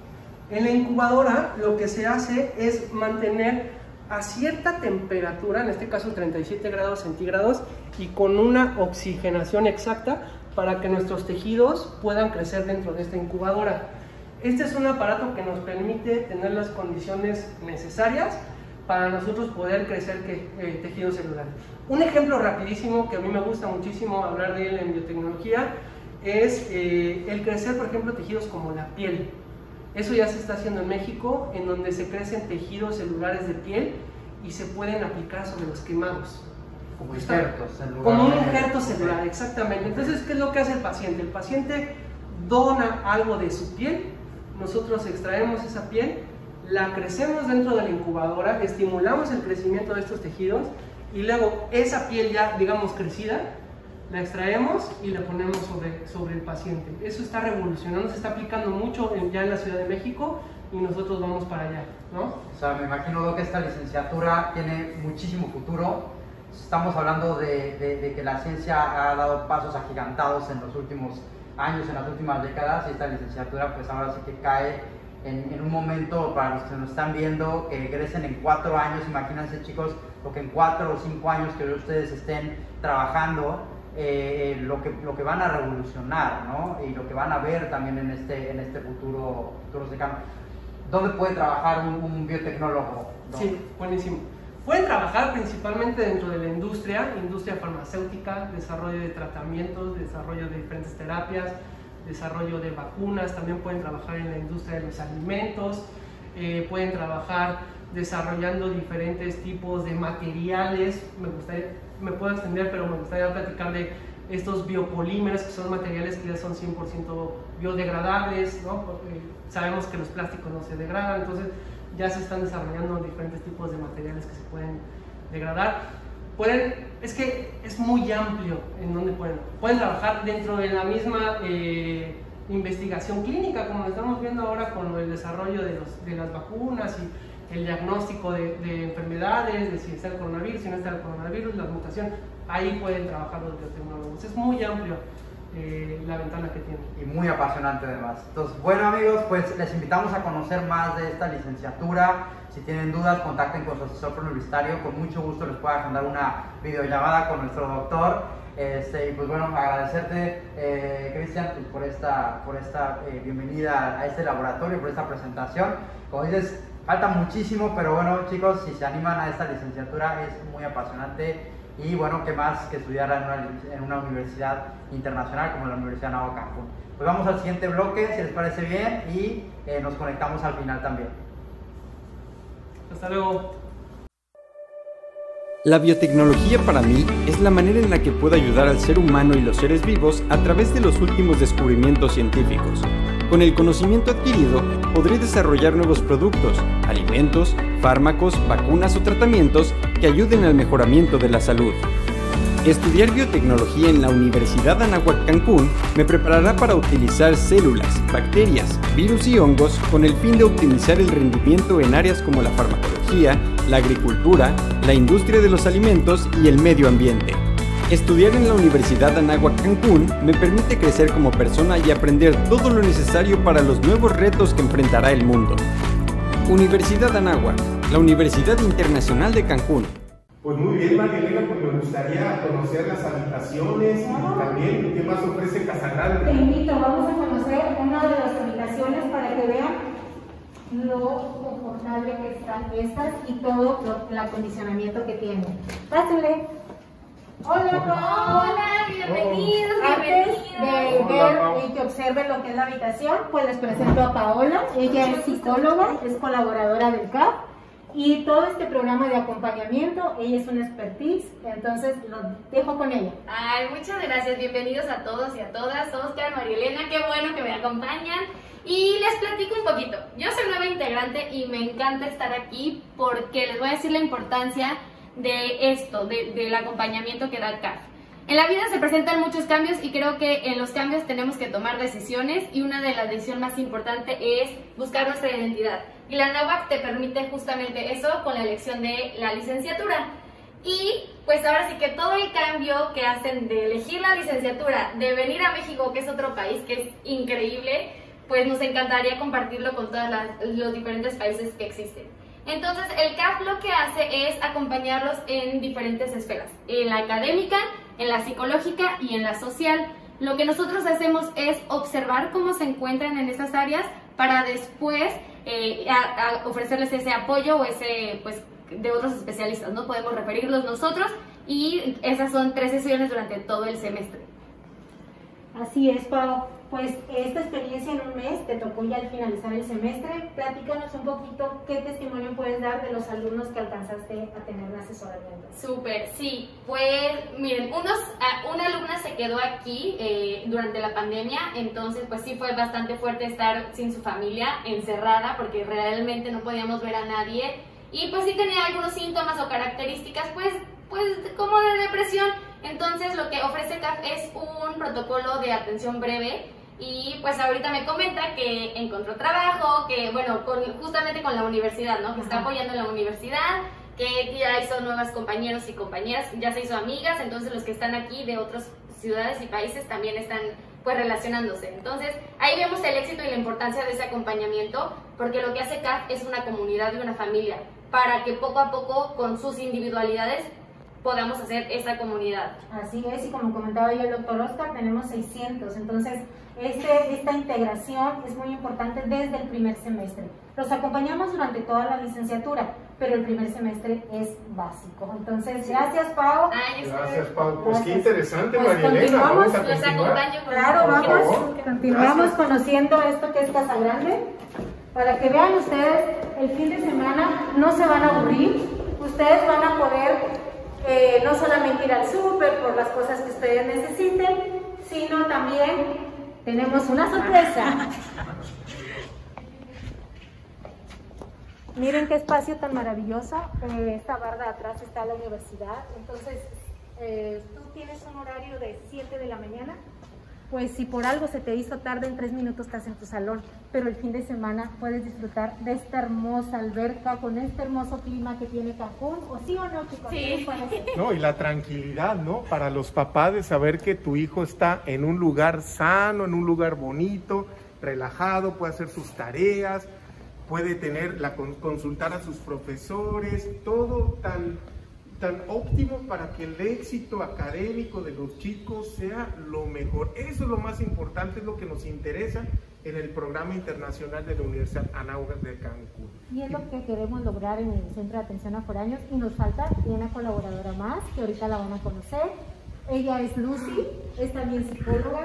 En la incubadora lo que se hace es mantener a cierta temperatura, en este caso treinta y siete grados centígrados, y con una oxigenación exacta para que nuestros tejidos puedan crecer dentro de esta incubadora. Este es un aparato que nos permite tener las condiciones necesarias para nosotros poder crecer que, eh, tejido celular. Un ejemplo rapidísimo que a mí me gusta muchísimo hablar de él en biotecnología es eh, el crecer, por ejemplo, tejidos como la piel. Eso ya se está haciendo en México, en donde se crecen tejidos celulares de piel y se pueden aplicar sobre los quemados. Como injertos. En lugar Como un de... injerto celular, exactamente. Entonces, ¿qué es lo que hace el paciente? El paciente dona algo de su piel, nosotros extraemos esa piel, la crecemos dentro de la incubadora, estimulamos el crecimiento de estos tejidos y luego esa piel ya, digamos, crecida, la extraemos y la ponemos sobre, sobre el paciente. Eso está revolucionando, se está aplicando mucho en, ya en la Ciudad de México y nosotros vamos para allá, ¿no? O sea, me imagino que esta licenciatura tiene muchísimo futuro. Estamos hablando de, de, de que la ciencia ha dado pasos agigantados en los últimos años, en las últimas décadas, y esta licenciatura pues ahora sí que cae en, en un momento, para los que nos están viendo, que egresen en cuatro años. Imagínense, chicos, lo que en cuatro o cinco años que ustedes estén trabajando, Eh, lo, que, lo que van a revolucionar, ¿no? Y lo que van a ver también en este, en este futuro, futuro cercano. ¿Dónde puede trabajar un, un biotecnólogo? ¿No? Sí, buenísimo. Pueden trabajar principalmente dentro de la industria, industria farmacéutica, desarrollo de tratamientos, desarrollo de diferentes terapias, desarrollo de vacunas. También pueden trabajar en la industria de los alimentos, eh, pueden trabajar desarrollando diferentes tipos de materiales. Me gustaría, me puedo extender, pero me gustaría platicar de estos biopolímeros, que son materiales que ya son cien por ciento biodegradables, ¿no? Porque sabemos que los plásticos no se degradan, entonces ya se están desarrollando diferentes tipos de materiales que se pueden degradar. Pueden, es que es muy amplio en donde pueden, pueden trabajar dentro de la misma eh, investigación clínica, como lo estamos viendo ahora con el desarrollo de, los, de las vacunas y el diagnóstico de, de enfermedades, de si está el coronavirus, si no está el coronavirus, la mutación. Ahí pueden trabajar los biotecnólogos. Es muy amplio. eh, la ventana que tiene. Y muy apasionante además. Entonces, bueno amigos, pues les invitamos a conocer más de esta licenciatura. Si tienen dudas, contacten con su asesor universitario. Con mucho gusto les puedo agendar una videollamada con nuestro doctor. Este, y pues bueno, agradecerte, eh, Cristian, pues por esta, por esta eh, bienvenida a este laboratorio, por esta presentación. Como dices, falta muchísimo, pero bueno chicos, si se animan a esta licenciatura es muy apasionante. Y bueno, qué más que estudiar en una, en una universidad internacional como la Universidad de Anáhuac Cancún. Pues vamos al siguiente bloque, si les parece bien, y eh, nos conectamos al final también. Hasta luego. La biotecnología para mí es la manera en la que puedo ayudar al ser humano y los seres vivos a través de los últimos descubrimientos científicos. Con el conocimiento adquirido, podré desarrollar nuevos productos, alimentos, fármacos, vacunas o tratamientos que ayuden al mejoramiento de la salud. Estudiar biotecnología en la Universidad Anáhuac Cancún me preparará para utilizar células, bacterias, virus y hongos con el fin de optimizar el rendimiento en áreas como la farmacología, la agricultura, la industria de los alimentos y el medio ambiente. Estudiar en la Universidad Anáhuac Cancún me permite crecer como persona y aprender todo lo necesario para los nuevos retos que enfrentará el mundo. Universidad Anáhuac, la Universidad Internacional de Cancún. Pues muy bien, María Elena, pues me gustaría conocer las habitaciones y también qué más ofrece Casagrande. Te invito, vamos a conocer una de las habitaciones para que vean lo confortable que están estas y todo lo, el acondicionamiento que tienen. Pásenle. Hola, Hola, bienvenidos, Antes bienvenidos. de ver y que observen lo que es la habitación, pues les presento a Paola. Ella es psicóloga, es colaboradora del C A P. Y todo este programa de acompañamiento, ella es una expertise, entonces lo dejo con ella. Ay, muchas gracias, bienvenidos a todos y a todas, Oscar, María Elena, qué bueno que me acompañan. Y les platico un poquito, yo soy nueva integrante y me encanta estar aquí porque les voy a decir la importancia de esto, de, del acompañamiento que da el C A F. En la vida se presentan muchos cambios y creo que en los cambios tenemos que tomar decisiones y una de las decisiones más importantes es buscar nuestra identidad. Y la Anáhuac te permite justamente eso con la elección de la licenciatura. Y pues ahora sí que todo el cambio que hacen de elegir la licenciatura, de venir a México, que es otro país que es increíble, pues nos encantaría compartirlo con todos los diferentes países que existen. Entonces el C A F lo que hace es acompañarlos en diferentes esferas, en la académica, en la psicológica y en la social. Lo que nosotros hacemos es observar cómo se encuentran en esas áreas para después eh, a, a ofrecerles ese apoyo o ese, pues, de otros especialistas, ¿no? Podemos referirlos nosotros y esas son tres sesiones durante todo el semestre. Así es, Pau. Pues esta experiencia en un mes te tocó ya al finalizar el semestre. Platícanos un poquito qué testimonio puedes dar de los alumnos que alcanzaste a tener un asesoramiento. Súper, sí. Pues miren, unos, uh, una alumna se quedó aquí eh, durante la pandemia, entonces pues sí fue bastante fuerte estar sin su familia, encerrada, porque realmente no podíamos ver a nadie. Y pues sí tenía algunos síntomas o características, pues, pues como de depresión. Entonces lo que ofrece C A F es un protocolo de atención breve. Y pues ahorita me comenta que encontró trabajo, que bueno, con, justamente con la universidad, ¿no? Que está apoyando en la universidad, que ya hizo nuevos compañeros y compañeras, ya se hizo amigas, entonces los que están aquí de otras ciudades y países también están pues relacionándose. Entonces ahí vemos el éxito y la importancia de ese acompañamiento, porque lo que hace C A F es una comunidad y una familia, para que poco a poco con sus individualidades podamos hacer esa comunidad. Así es, y como comentaba yo el doctor Oscar, tenemos seiscientos, entonces este, esta integración es muy importante desde el primer semestre. Los acompañamos durante toda la licenciatura, pero el primer semestre es básico. Entonces, gracias, Pau. Ay, Gracias, Pau. Pues Gracias. qué interesante, Pues María Elena. continuamos, Vamos a los continuar. acompaño con Claro, por vamos, favor. continuamos Gracias. conociendo esto que es Casagrande, para que vean ustedes, el fin de semana no se van a aburrir, ustedes van a poder eh, no solamente ir al súper por las cosas que ustedes necesiten, sino también tenemos una sorpresa. Miren qué espacio tan maravilloso. Eh, esta barra de atrás está la universidad. Entonces, eh, tú tienes un horario de siete de la mañana pues si por algo se te hizo tarde, en tres minutos estás en tu salón, pero el fin de semana puedes disfrutar de esta hermosa alberca con este hermoso clima que tiene Cancún, ¿o sí o no, chicos? Sí. No, y la tranquilidad, ¿no? Para los papás de saber que tu hijo está en un lugar sano, en un lugar bonito, relajado, puede hacer sus tareas, puede tener la consultar a sus profesores, todo tan tan óptimo para que el éxito académico de los chicos sea lo mejor. Eso es lo más importante, es lo que nos interesa en el programa internacional de la Universidad Anáhuac de Cancún. Y es lo que queremos lograr en el Centro de Atención a Foráneos, y nos falta una colaboradora más, que ahorita la van a conocer. Ella es Lucy, es también psicóloga.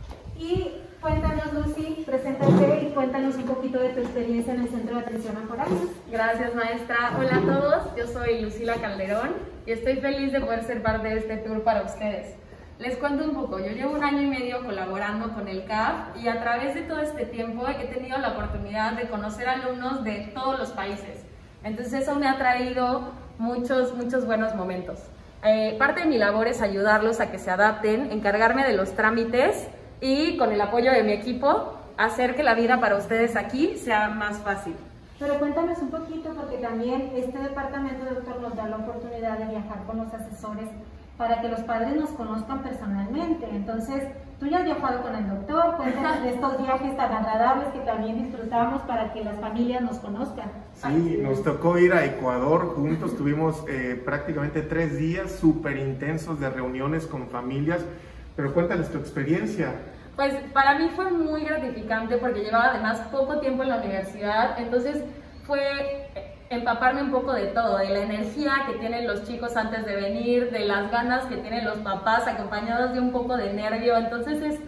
Y cuéntanos, Lucy, preséntate y cuéntanos un poquito de tu experiencia en el Centro de Atención a Foráneos. Gracias, maestra. Hola a todos, yo soy Lucila Calderón y estoy feliz de poder ser parte de este tour para ustedes. Les cuento un poco, yo llevo un año y medio colaborando con el C A F y a través de todo este tiempo he tenido la oportunidad de conocer alumnos de todos los países. Entonces eso me ha traído muchos, muchos buenos momentos. Eh, parte de mi labor es ayudarlos a que se adapten, encargarme de los trámites y con el apoyo de mi equipo hacer que la vida para ustedes aquí sea más fácil. Pero cuéntanos un poquito, porque también este departamento, doctor, nos da la oportunidad de viajar con los asesores para que los padres nos conozcan personalmente. Entonces, tú ya has viajado con el doctor, cuéntanos de estos viajes tan agradables que también disfrutamos para que las familias nos conozcan. Sí, nos tocó ir a Ecuador juntos, tuvimos eh, prácticamente tres días súper intensos de reuniones con familias, pero cuéntales tu experiencia. Pues para mí fue muy gratificante porque llevaba además poco tiempo en la universidad, entonces fue empaparme un poco de todo, de la energía que tienen los chicos antes de venir, de las ganas que tienen los papás acompañados de un poco de nervio, entonces es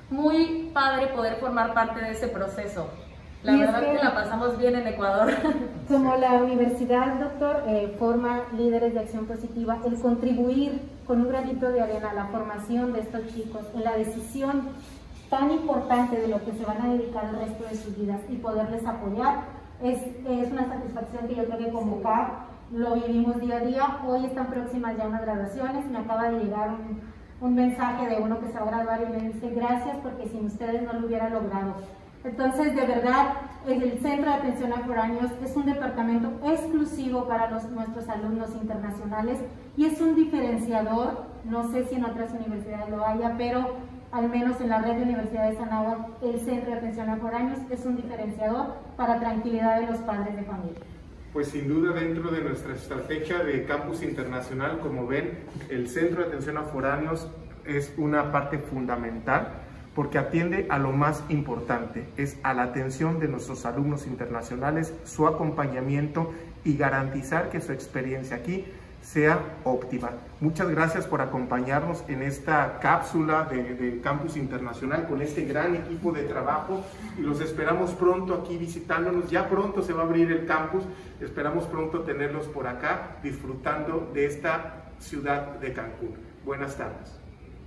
muy padre poder formar parte de ese proceso. La y verdad es que, que la pasamos bien en Ecuador. Como la universidad, doctor, eh, forma líderes de acción positiva, el contribuir con un granito de arena a la formación de estos chicos, en la decisión tan importante de lo que se van a dedicar el resto de sus vidas y poderles apoyar, es, es una satisfacción que yo creo que como C A F lo vivimos día a día. Hoy están próximas ya unas graduaciones, me acaba de llegar un, un mensaje de uno que se va a graduar y me dice gracias porque sin ustedes no lo hubiera logrado. Entonces, de verdad, el Centro de Atención a Foráneos es un departamento exclusivo para los, nuestros alumnos internacionales y es un diferenciador, no sé si en otras universidades lo haya, pero al menos en la red de universidades Anáhuac, el Centro de Atención a Foráneos es un diferenciador para tranquilidad de los padres de familia. Pues sin duda dentro de nuestra estrategia de campus internacional, como ven, el Centro de Atención a Foráneos es una parte fundamental porque atiende a lo más importante, es a la atención de nuestros alumnos internacionales, su acompañamiento y garantizar que su experiencia aquí sea óptima. Muchas gracias por acompañarnos en esta cápsula de, de Campus Internacional con este gran equipo de trabajo y los esperamos pronto aquí visitándonos. Ya pronto se va a abrir el campus, esperamos pronto tenerlos por acá disfrutando de esta ciudad de Cancún. Buenas tardes.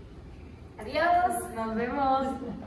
Adiós, nos vemos.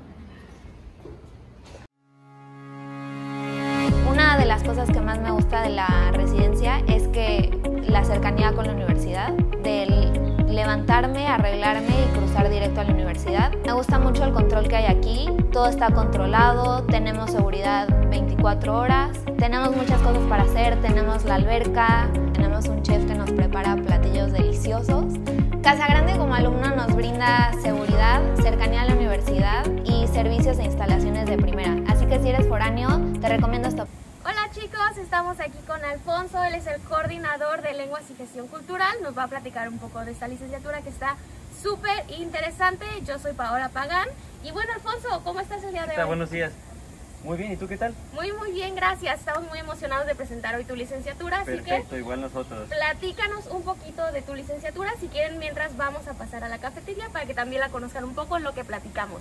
Una de las cosas que más me gusta de la residencia es que la cercanía con la universidad, del levantarme, arreglarme y cruzar directo a la universidad. Me gusta mucho el control que hay aquí, todo está controlado, tenemos seguridad veinticuatro horas, tenemos muchas cosas para hacer, tenemos la alberca, tenemos un chef que nos prepara platillos deliciosos. Casa Grande como alumno nos brinda seguridad, cercanía a la universidad y servicios e instalaciones de primera. Así que si eres foráneo, te recomiendo esto. Hola chicos, estamos aquí con Alfonso, él es el coordinador de Lenguas y Gestión Cultural, nos va a platicar un poco de esta licenciatura que está súper interesante. Yo soy Paola Pagán y bueno, Alfonso, ¿cómo estás el día de hoy? Buenos días. Muy bien, ¿y tú qué tal? Muy, muy bien, gracias. Estamos muy emocionados de presentar hoy tu licenciatura, Perfecto, así que igual nosotros. Platícanos un poquito de tu licenciatura, si quieren, mientras vamos a pasar a la cafetería para que también la conozcan un poco en lo que platicamos.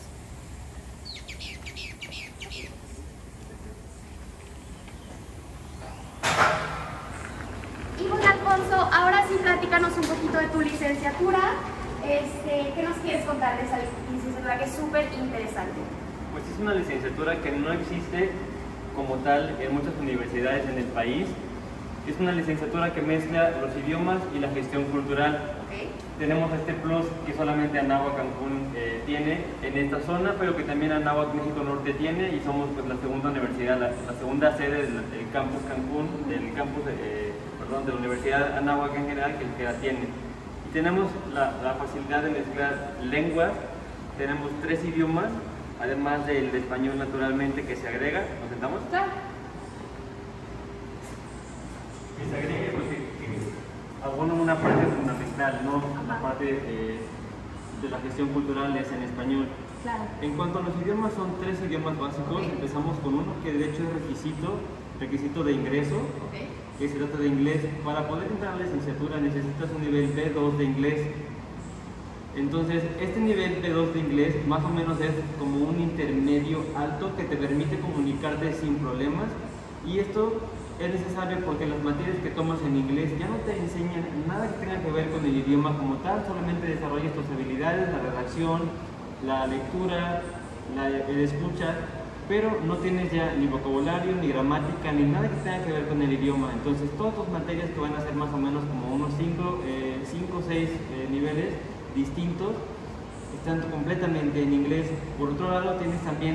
Y bueno, Alfonso, ahora sí platícanos un poquito de tu licenciatura. Este, ¿qué nos quieres contar de esa licenciatura que es súper interesante? Pues es una licenciatura que no existe como tal en muchas universidades en el país. Es una licenciatura que mezcla los idiomas y la gestión cultural. Okay. Tenemos este plus que solamente Anáhuac Cancún eh, tiene en esta zona, pero que también Anáhuac México Norte tiene, y somos pues la segunda universidad, la, la segunda sede del, del campus Cancún, del campus eh, perdón, de la Universidad Anáhuac en general, que, que la tiene. Y tenemos la, la facilidad de mezclar lenguas, tenemos tres idiomas, además del de español naturalmente que se agrega. ¿Nos sentamos? Claro. Que se agregue porque abona una parte fundamental, ¿no? La parte eh, de la gestión cultural es en español. Claro. En cuanto a los idiomas, son tres idiomas básicos. Okay. Empezamos con uno que de hecho es requisito, requisito de ingreso, okay. Que se trata de inglés. Para poder entrar a la licenciatura necesitas un nivel B dos de inglés. Entonces, este nivel B dos de inglés más o menos es como un intermedio alto que te permite comunicarte sin problemas, y esto es necesario porque las materias que tomas en inglés ya no te enseñan nada que tenga que ver con el idioma como tal, solamente desarrollas tus habilidades, la redacción, la lectura, la, el escucha, pero no tienes ya ni vocabulario, ni gramática, ni nada que tenga que ver con el idioma. Entonces todas tus materias que van a ser más o menos como unos cinco o seis eh, niveles distintos están completamente en inglés. Por otro lado tienes también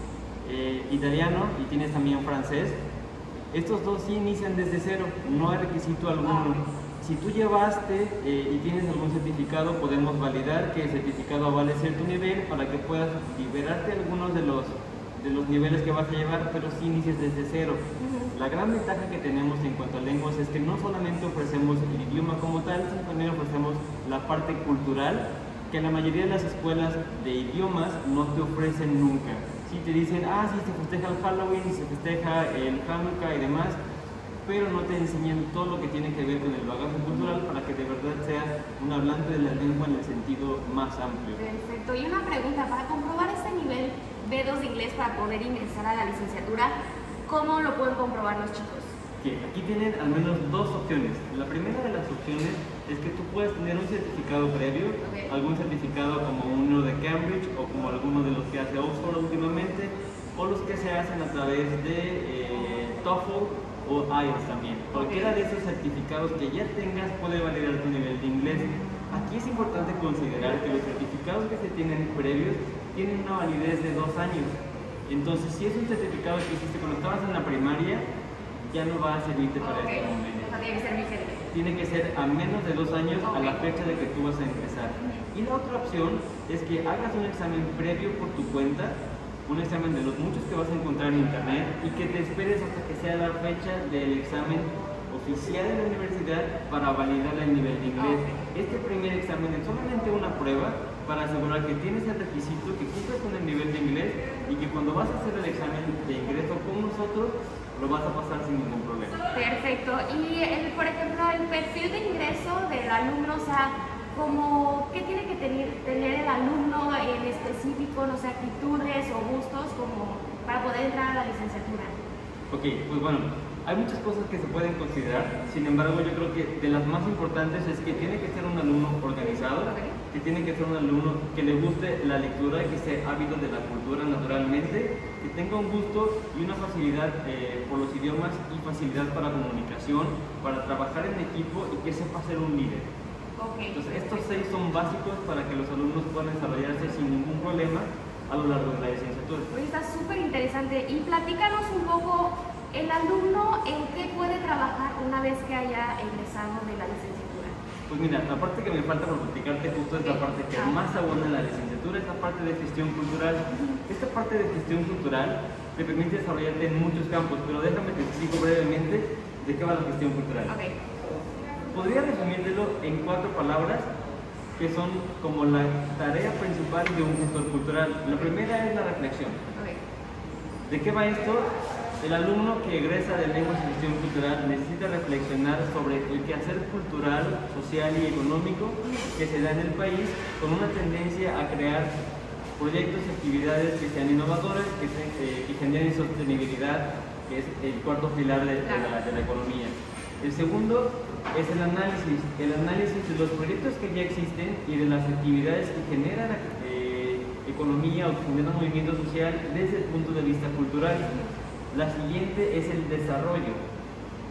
eh, italiano y tienes también francés. Estos dos sí inician desde cero, no hay requisito alguno. Si tú llevaste eh, y tienes algún certificado, podemos validar que el certificado avale cierto nivel para que puedas liberarte algunos de los, de los niveles que vas a llevar, pero sí inicias desde cero. Uh-huh. La gran ventaja que tenemos en cuanto a lenguas es que no solamente ofrecemos el idioma como tal, sino también ofrecemos la parte cultural, que la mayoría de las escuelas de idiomas no te ofrecen nunca. Sí te dicen, ah, sí, se festeja el Halloween, se festeja el Hanukkah y demás, pero no te enseñan todo lo que tiene que ver con el bagaje cultural para que de verdad seas un hablante de la lengua en el sentido más amplio. Perfecto. Y una pregunta, para comprobar este nivel B dos de inglés para poder ingresar a la licenciatura, ¿cómo lo pueden comprobar los chicos? Okay, aquí tienen al menos dos opciones. La primera de las opciones es que tú puedes tener un certificado previo, okay. Algún certificado como uno de Cambridge o como alguno de los que hace Oxford últimamente, o los que se hacen a través de eh, TOEFL o I E L T S también. Cualquiera de esos certificados que ya tengas puede validar tu nivel de inglés. Aquí es importante considerar que los certificados que se tienen previos tienen una validez de dos años. Entonces, si es un certificado que hiciste cuando estabas en la primaria, ya no va a servirte para okay. este momento. Tiene que ser vigente. Tiene que ser a menos de dos años okay. a la fecha de que tú vas a ingresar. Y la otra opción es que hagas un examen previo por tu cuenta, un examen de los muchos que vas a encontrar en internet, y que te esperes hasta que sea la fecha del examen oficial de la universidad para validar el nivel de inglés. Okay. Este primer examen es solamente una prueba para asegurar que tienes el requisito, que cumples con el nivel de inglés, y que cuando vas a hacer el examen de ingreso con nosotros lo vas a pasar sin ningún problema. Perfecto. Y el, por ejemplo, el perfil de ingreso del alumno, o sea, como, ¿qué tiene que tener, tener el alumno en específico, no sé, actitudes o gustos como para poder entrar a la licenciatura? Ok, pues bueno, hay muchas cosas que se pueden considerar. Sin embargo, yo creo que de las más importantes es que tiene que ser un alumno organizado, okay. Que tiene que ser un alumno que le guste la lectura, que esté ávido de la cultura naturalmente, que tenga un gusto y una facilidad eh, por los idiomas y facilidad para comunicación, para trabajar en equipo y que sepa ser un líder. Okay. Entonces, estos seis son básicos para que los alumnos puedan desarrollarse sin ningún problema a lo largo de la licenciatura. Pues está súper interesante. Y platícanos un poco, el alumno en qué puede trabajar una vez que haya egresado de la licenciatura. Pues mira, la parte que me falta por platicarte justo es la parte que más abona en la licenciatura, es la parte de gestión cultural. Esta parte de gestión cultural te permite desarrollarte en muchos campos, pero déjame te explico brevemente de qué va la gestión cultural. Okay. Podría resumírtelo en cuatro palabras que son como la tarea principal de un gestor cultural. La primera es la reflexión. Okay. ¿De qué va esto? El alumno que egresa de Lenguas y Gestión Cultural necesita reflexionar sobre el quehacer cultural, social y económico que se da en el país, con una tendencia a crear proyectos y actividades que sean innovadoras, que, se, eh, que generen sostenibilidad, que es el cuarto pilar de, de, la, de la economía. El segundo es el análisis, el análisis de los proyectos que ya existen y de las actividades que generan eh, economía o que generan movimiento social desde el punto de vista cultural. La siguiente es el desarrollo.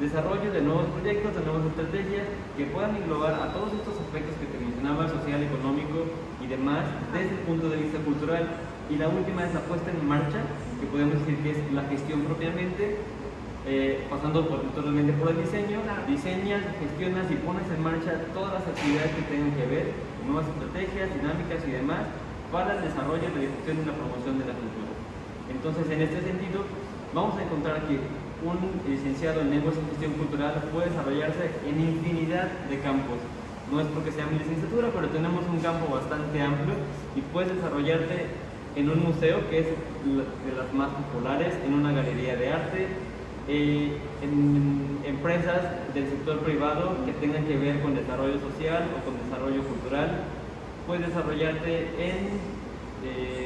desarrollo de nuevos proyectos, de nuevas estrategias que puedan englobar a todos estos aspectos que te mencionaba, social, económico y demás, desde el punto de vista cultural. Y la última es la puesta en marcha, que podemos decir que es la gestión propiamente, eh, pasando por, totalmente por el diseño. Diseñas, gestionas y pones en marcha todas las actividades que tengan que ver con nuevas estrategias, dinámicas y demás para el desarrollo, la difusión y la promoción de la cultura. Entonces, en este sentido, vamos a encontrar que un licenciado en lenguas y gestión cultural puede desarrollarse en infinidad de campos. No es porque sea mi licenciatura, pero tenemos un campo bastante amplio y puedes desarrollarte en un museo, que es de las más populares, en una galería de arte, eh, en empresas del sector privado que tengan que ver con desarrollo social o con desarrollo cultural. Puedes desarrollarte en eh,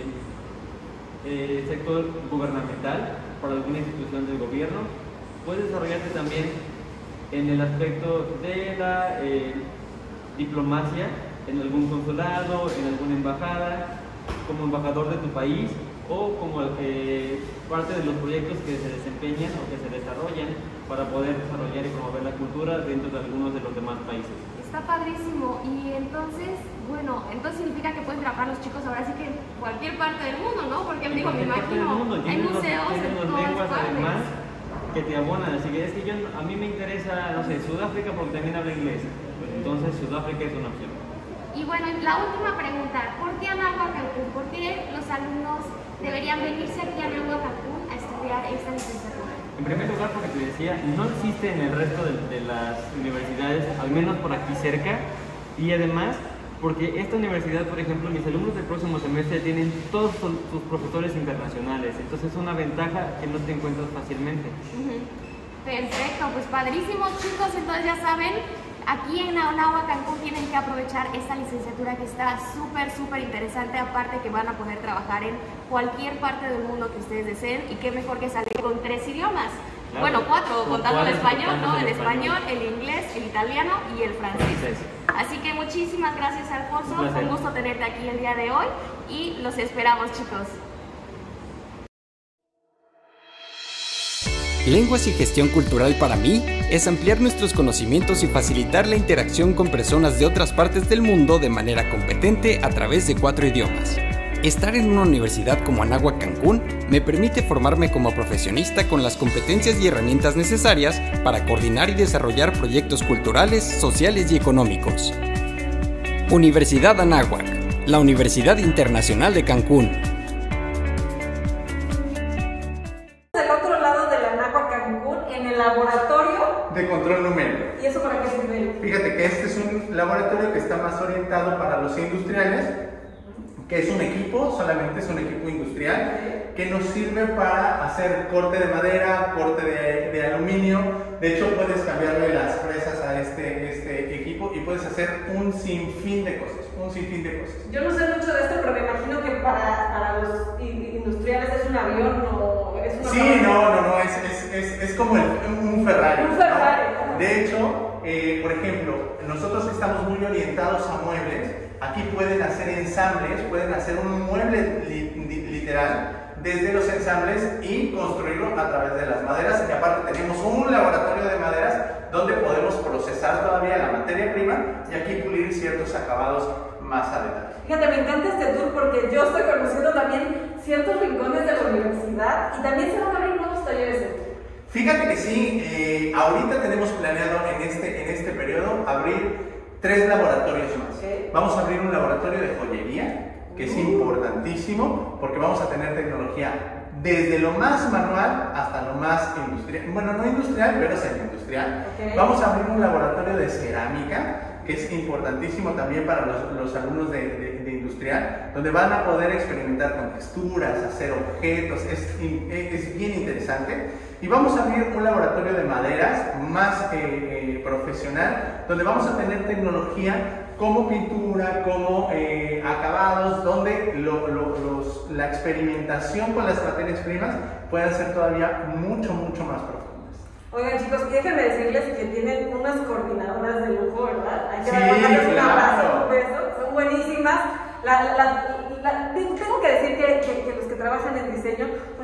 eh, sector gubernamental, para alguna institución del gobierno. Puedes desarrollarte también en el aspecto de la eh, diplomacia, en algún consulado, en alguna embajada, como embajador de tu país o como eh, parte de los proyectos que se desempeñan o que se desarrollan para poder desarrollar y promover la cultura dentro de algunos de los demás países. Está padrísimo. Y entonces, bueno, entonces significa que pueden trabajar los chicos ahora sí que en cualquier parte del mundo, ¿no? Porque digo, me imagino en museos, en todas lenguas partes. Además que te abonan, así que es que yo, a mí me interesa, no sé, Sudáfrica porque también habla inglés, entonces Sudáfrica es una opción. Y bueno, la última pregunta, ¿por qué Anagua Cancún? ¿Por qué los alumnos deberían venirse aquí a Anagua Cancún a estudiar esta licenciatura? En primer lugar, porque te decía, no existe en el resto de, de las universidades, al menos por aquí cerca, y además porque esta universidad, por ejemplo, mis alumnos del próximo semestre tienen todos sus profesores internacionales, entonces es una ventaja que no te encuentras fácilmente. Uh-huh. Perfecto, pues padrísimos chicos, entonces ya saben, aquí en Anagua Cancún tienen que aprovechar esta licenciatura que está súper, súper interesante, aparte que van a poder trabajar en cualquier parte del mundo que ustedes deseen, y qué mejor que salir con tres idiomas. Claro. Bueno, cuatro, contando el español, ¿no? El español, el inglés, el italiano y el francés. Así que muchísimas gracias, Alfonso, fue un gusto tenerte aquí el día de hoy y los esperamos, chicos. Lenguas y gestión cultural para mí es ampliar nuestros conocimientos y facilitar la interacción con personas de otras partes del mundo de manera competente a través de cuatro idiomas. Estar en una universidad como Anagua Cancún me permite formarme como profesionista con las competencias y herramientas necesarias para coordinar y desarrollar proyectos culturales, sociales y económicos. Universidad Anáhuac, la Universidad Internacional de Cancún. Del otro lado de la Anagua Cancún, en el laboratorio de control numérico. ¿Y eso para qué sirve? Fíjate que este es un laboratorio que está más orientado para los industriales, que es un equipo, solamente es un equipo industrial, que nos sirve para hacer corte de madera, corte de, de aluminio. De hecho, puedes cambiarle las fresas a este, este equipo y puedes hacer un sinfín de cosas, un sinfín de cosas. Yo no sé mucho de esto, pero me imagino que para, para los industriales es un avión o es una... Sí, no, no, no, es, es, es, es como el, un Ferrari. Un Ferrari. ¿No? De hecho, eh, por ejemplo, nosotros estamos muy orientados a muebles. Aquí pueden hacer ensambles, pueden hacer un mueble li, li, literal desde los ensambles y construirlo a través de las maderas. Y aparte tenemos un laboratorio de maderas donde podemos procesar todavía la materia prima y aquí pulir ciertos acabados más adelante. Fíjate, me encanta este tour porque yo estoy conociendo también ciertos rincones de la universidad y también se van a abrir nuevos talleres. Fíjate que sí, eh, ahorita tenemos planeado en este, en este periodo abrir tres laboratorios más. Okay. Vamos a abrir un laboratorio de joyería, que es importantísimo, porque vamos a tener tecnología desde lo más manual hasta lo más industrial. Bueno, no industrial, pero semi-industrial. Okay. Vamos a abrir un laboratorio de cerámica, que es importantísimo también para los, los alumnos de, de, de industrial, donde van a poder experimentar con texturas, hacer objetos, es, es bien interesante. Y vamos a abrir un laboratorio de maderas más eh, eh, profesional, donde vamos a tener tecnología como pintura, como eh, acabados, donde lo, lo, los, la experimentación con las materias primas puedan ser todavía mucho, mucho más profundas. Oigan chicos, déjenme decirles que tienen unas coordinadoras de lujo, ¿verdad? Hay que sí, darles un abrazo, claro. un beso, son buenísimas. La, la, la, tengo que decir que, que, que los que trabajan en diseño, pues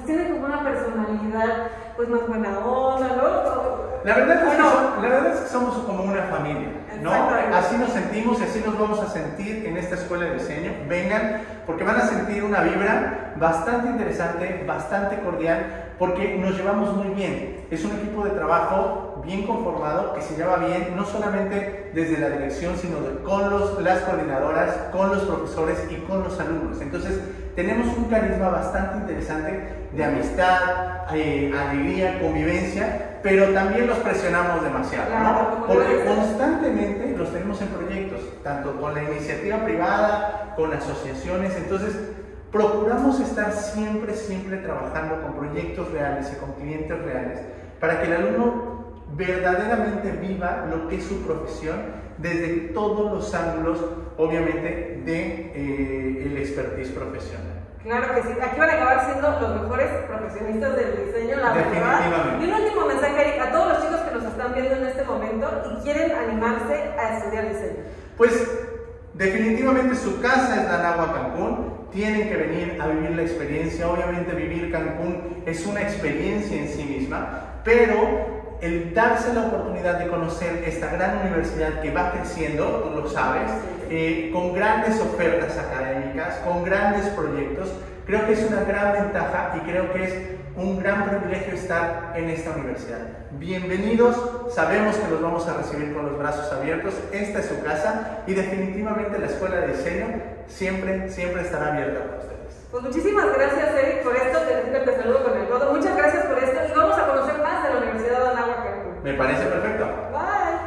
pues tienen como una personalidad pues más buena onda, ¿no? La verdad, es que no? son, la verdad es que somos como una familia, ¿no? Así nos sentimos y así nos vamos a sentir en esta escuela de diseño. Vengan, porque van a sentir una vibra bastante interesante, bastante cordial, porque nos llevamos muy bien. Es un equipo de trabajo bien conformado, que se lleva bien, no solamente desde la dirección, sino de, con los, las coordinadoras, con los profesores y con los alumnos. Entonces, tenemos un carisma bastante interesante de amistad, eh, alegría, convivencia, pero también los presionamos demasiado, ¿no? Porque constantemente los tenemos en proyectos, tanto con la iniciativa privada, con asociaciones. Entonces, procuramos estar siempre, siempre trabajando con proyectos reales y con clientes reales para que el alumno verdaderamente viva lo que es su profesión desde todos los ángulos, obviamente, de eh, el expertise profesional. Claro que sí, aquí van a acabar siendo los mejores profesionistas del diseño, la verdad. Y un último mensaje, Eric, a todos los chicos que nos están viendo en este momento y quieren animarse a estudiar diseño. Pues definitivamente su casa es la Anáhuac Cancún. Tienen que venir a vivir la experiencia. Obviamente vivir Cancún es una experiencia en sí misma, pero el darse la oportunidad de conocer esta gran universidad que va creciendo, tú lo sabes, eh, con grandes ofertas académicas, con grandes proyectos, creo que es una gran ventaja y creo que es un gran privilegio estar en esta universidad. Bienvenidos, sabemos que los vamos a recibir con los brazos abiertos, esta es su casa y definitivamente la Escuela de Diseño siempre, siempre estará abierta para ustedes. Pues muchísimas gracias, Eric, por esto, te, te saludo con el codo, muchas gracias por esto y vamos a conocer más de la Universidad de Anáhuac Cancún. Me parece perfecto. Bye.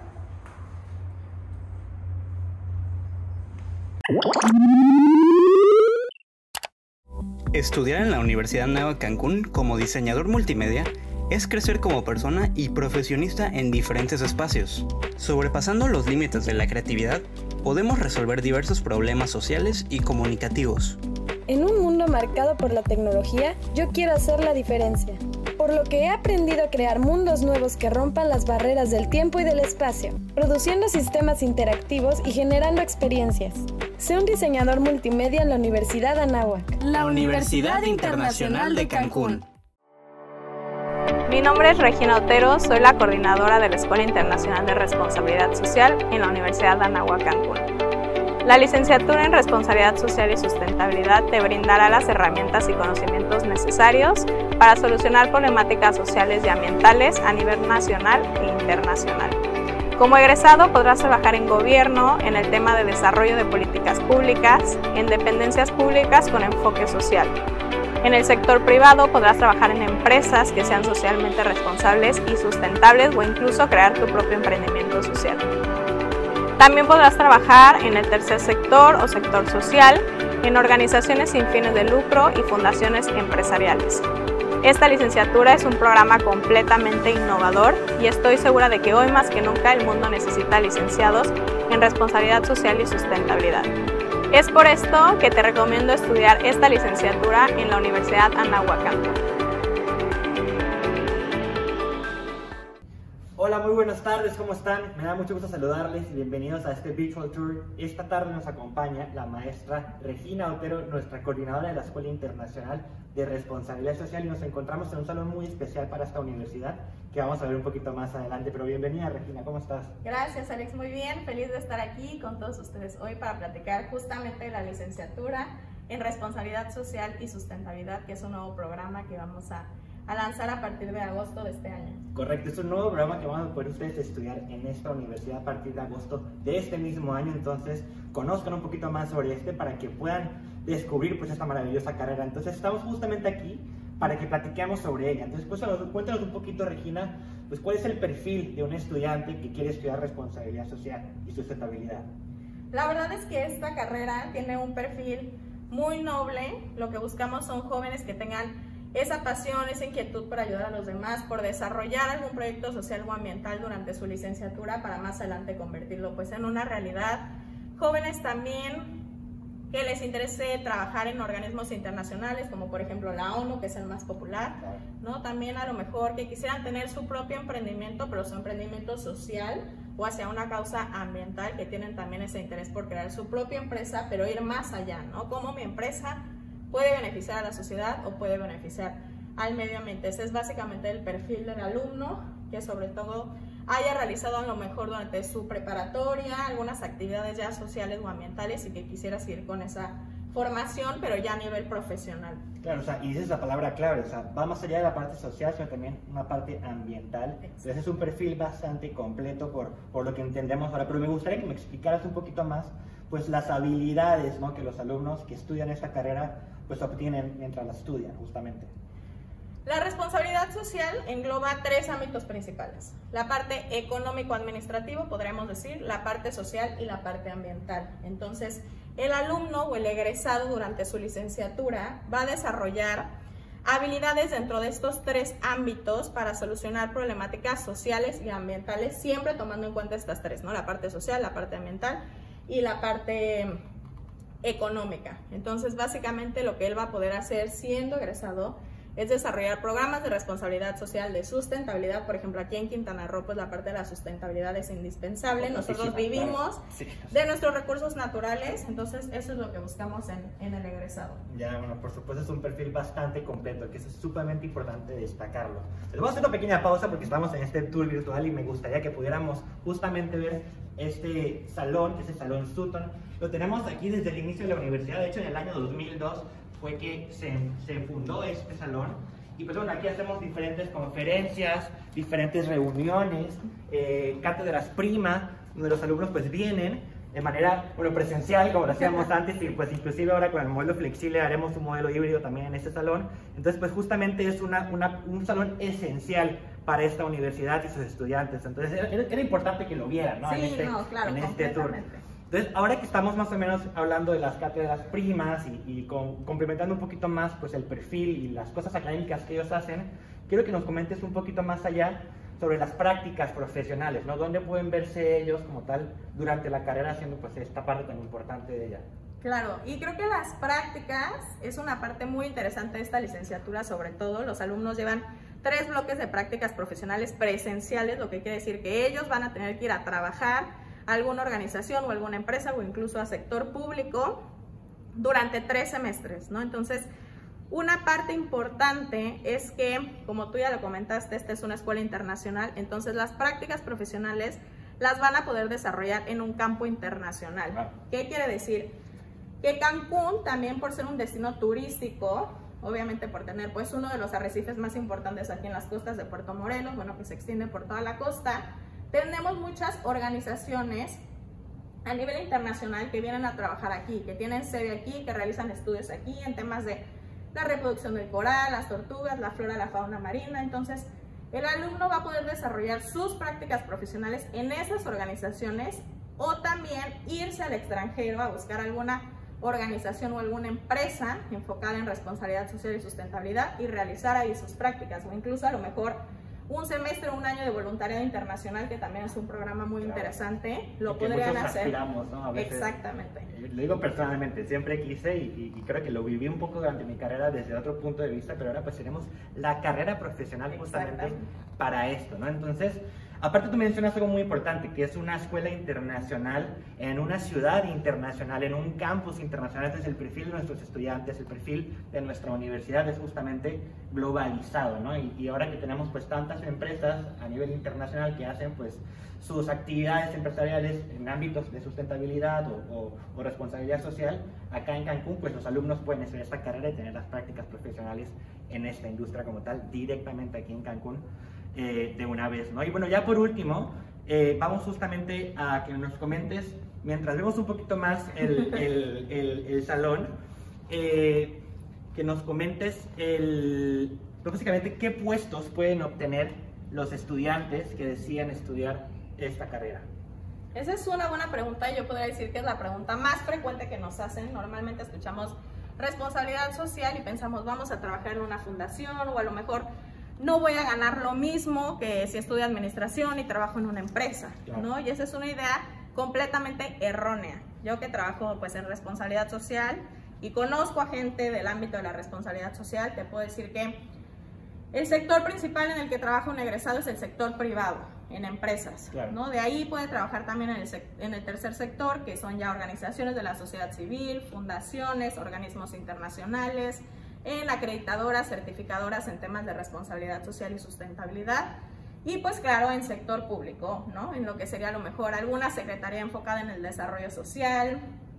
Estudiar en la Universidad Anáhuac Cancún como diseñador multimedia es crecer como persona y profesionista en diferentes espacios. Sobrepasando los límites de la creatividad, podemos resolver diversos problemas sociales y comunicativos. En un mundo marcado por la tecnología, yo quiero hacer la diferencia, por lo que he aprendido a crear mundos nuevos que rompan las barreras del tiempo y del espacio, produciendo sistemas interactivos y generando experiencias. Sé un diseñador multimedia en la Universidad Anáhuac. La Universidad Internacional de Cancún. Mi nombre es Regina Otero, soy la coordinadora de la Escuela Internacional de Responsabilidad Social en la Universidad Anáhuac Cancún. La licenciatura en Responsabilidad Social y Sustentabilidad te brindará las herramientas y conocimientos necesarios para solucionar problemáticas sociales y ambientales a nivel nacional e internacional. Como egresado podrás trabajar en gobierno, en el tema de desarrollo de políticas públicas, en dependencias públicas con enfoque social. En el sector privado podrás trabajar en empresas que sean socialmente responsables y sustentables o incluso crear tu propio emprendimiento social. También podrás trabajar en el tercer sector o sector social, en organizaciones sin fines de lucro y fundaciones empresariales. Esta licenciatura es un programa completamente innovador y estoy segura de que hoy más que nunca el mundo necesita licenciados en responsabilidad social y sustentabilidad. Es por esto que te recomiendo estudiar esta licenciatura en la Universidad Anáhuac Cancún. Hola, muy buenas tardes, ¿cómo están? Me da mucho gusto saludarles y bienvenidos a este Virtual Tour. Esta tarde nos acompaña la maestra Regina Otero, nuestra coordinadora de la Escuela Internacional de Responsabilidad Social, y nos encontramos en un salón muy especial para esta universidad que vamos a ver un poquito más adelante. Pero bienvenida, Regina, ¿cómo estás? Gracias, Alex, muy bien, feliz de estar aquí con todos ustedes hoy para platicar justamente de la licenciatura en Responsabilidad Social y Sustentabilidad, que es un nuevo programa que vamos a a lanzar a partir de agosto de este año. Correcto, es un nuevo programa que van a poder ustedes estudiar en esta universidad a partir de agosto de este mismo año. Entonces conozcan un poquito más sobre este para que puedan descubrir pues esta maravillosa carrera. Entonces estamos justamente aquí para que platiquemos sobre ella. Entonces pues, cuéntanos un poquito, Regina, pues cuál es el perfil de un estudiante que quiere estudiar responsabilidad social y sustentabilidad. La verdad es que esta carrera tiene un perfil muy noble. Lo que buscamos son jóvenes que tengan esa pasión, esa inquietud por ayudar a los demás, por desarrollar algún proyecto social o ambiental durante su licenciatura para más adelante convertirlo pues en una realidad. Jóvenes también que les interese trabajar en organismos internacionales como por ejemplo la ONU, que es el más popular, ¿no? También a lo mejor que quisieran tener su propio emprendimiento, pero su emprendimiento social o hacia una causa ambiental, que tienen también ese interés por crear su propia empresa, pero ir más allá, ¿no? Como mi empresa puede beneficiar a la sociedad o puede beneficiar al medio ambiente. Ese es básicamente el perfil del alumno, que sobre todo haya realizado a lo mejor durante su preparatoria algunas actividades ya sociales o ambientales y que quisiera seguir con esa formación, pero ya a nivel profesional. Claro, o sea, y esa es la palabra clave, o sea, va más allá de la parte social, sino también una parte ambiental. Entonces es un perfil bastante completo por, por lo que entendemos ahora, pero me gustaría que me explicaras un poquito más, pues, las habilidades, ¿no?, que los alumnos que estudian esta carrera, pues, obtienen mientras la estudian, justamente. La responsabilidad social engloba tres ámbitos principales: la parte económico-administrativo, podríamos decir, la parte social y la parte ambiental. Entonces, el alumno o el egresado durante su licenciatura va a desarrollar habilidades dentro de estos tres ámbitos para solucionar problemáticas sociales y ambientales, siempre tomando en cuenta estas tres, ¿no? La parte social, la parte ambiental y la parte económica. Entonces, básicamente lo que él va a poder hacer siendo egresado es desarrollar programas de responsabilidad social, de sustentabilidad. Por ejemplo, aquí en Quintana Roo, pues la parte de la sustentabilidad es indispensable. Nosotros vivimos de nuestros recursos naturales, entonces eso es lo que buscamos en, en el egresado. Ya, bueno, por supuesto es un perfil bastante completo, que eso es sumamente importante destacarlo. Les voy a hacer una pequeña pausa porque estamos en este tour virtual y me gustaría que pudiéramos justamente ver este salón, ese salón Sutton. Lo tenemos aquí desde el inicio de la universidad. De hecho, en el año dos mil dos fue que se, se fundó este salón, y pues bueno, aquí hacemos diferentes conferencias, diferentes reuniones, eh, cátedras prima, donde los alumnos pues vienen de manera, bueno, presencial, como lo hacíamos antes, y pues inclusive ahora con el modelo flexible haremos un modelo híbrido también en este salón. Entonces pues justamente es una, una, un salón esencial para esta universidad y sus estudiantes. Entonces era, era importante que lo vieran, ¿no? Sí, en este, no, claro, en este tour. Entonces, ahora que estamos más o menos hablando de las cátedras primas y, y con, complementando un poquito más pues, el perfil y las cosas académicas que ellos hacen, quiero que nos comentes un poquito más allá sobre las prácticas profesionales, ¿no? ¿Dónde pueden verse ellos como tal durante la carrera haciendo pues, esta parte tan importante de ella? Claro, y creo que las prácticas es una parte muy interesante de esta licenciatura. Sobre todo los alumnos llevan tres bloques de prácticas profesionales presenciales, lo que quiere decir que ellos van a tener que ir a trabajar a alguna organización o alguna empresa o incluso a sector público durante tres semestres, ¿no? Entonces, una parte importante es que, como tú ya lo comentaste, esta es una escuela internacional, entonces las prácticas profesionales las van a poder desarrollar en un campo internacional. ¿Qué quiere decir? Que Cancún, también por ser un destino turístico, obviamente por tener pues uno de los arrecifes más importantes aquí en las costas de Puerto Morelos, bueno, que se extiende por toda la costa, tenemos muchas organizaciones a nivel internacional que vienen a trabajar aquí, que tienen sede aquí, que realizan estudios aquí en temas de la reproducción del coral, las tortugas, la flora, la fauna marina. Entonces, el alumno va a poder desarrollar sus prácticas profesionales en esas organizaciones o también irse al extranjero a buscar alguna organización o alguna empresa enfocada en responsabilidad social y sustentabilidad y realizar ahí sus prácticas, o incluso a lo mejor un semestre o un año de voluntariado internacional, que también es un programa muy claro. interesante, lo podrían hacer. Aspiramos, ¿no? A veces, exactamente. Lo digo personalmente, siempre quise y, y creo que lo viví un poco durante mi carrera desde otro punto de vista, pero ahora pues tenemos la carrera profesional justamente para esto, ¿no? Entonces, aparte tú mencionas algo muy importante, que es una escuela internacional en una ciudad internacional, en un campus internacional. Entonces el perfil de nuestros estudiantes, el perfil de nuestra universidad es justamente globalizado, ¿no? Y, y ahora que tenemos pues tantas empresas a nivel internacional que hacen pues sus actividades empresariales en ámbitos de sustentabilidad o, o, o responsabilidad social, acá en Cancún pues los alumnos pueden hacer esta carrera y tener las prácticas profesionales en esta industria como tal, directamente aquí en Cancún. Eh, de una vez, ¿no? Y bueno, ya por último, eh, vamos justamente a que nos comentes, mientras vemos un poquito más el, el, el, el salón, eh, que nos comentes el, básicamente qué puestos pueden obtener los estudiantes que decían estudiar esta carrera. Esa es una buena pregunta y yo podría decir que es la pregunta más frecuente que nos hacen. Normalmente escuchamos responsabilidad social y pensamos vamos a trabajar en una fundación, o a lo mejor no voy a ganar lo mismo que si estudio administración y trabajo en una empresa, claro. ¿no? Y esa es una idea completamente errónea. Yo que trabajo pues en responsabilidad social y conozco a gente del ámbito de la responsabilidad social, te puedo decir que el sector principal en el que trabaja un egresado es el sector privado. en empresas, claro. ¿no? De ahí puede trabajar también en el, en el tercer sector, que son ya organizaciones de la sociedad civil, fundaciones, organismos internacionales, en acreditadoras, certificadoras en temas de responsabilidad social y sustentabilidad, y pues claro, en sector público, ¿no? En lo que sería a lo mejor alguna secretaría enfocada en el desarrollo social,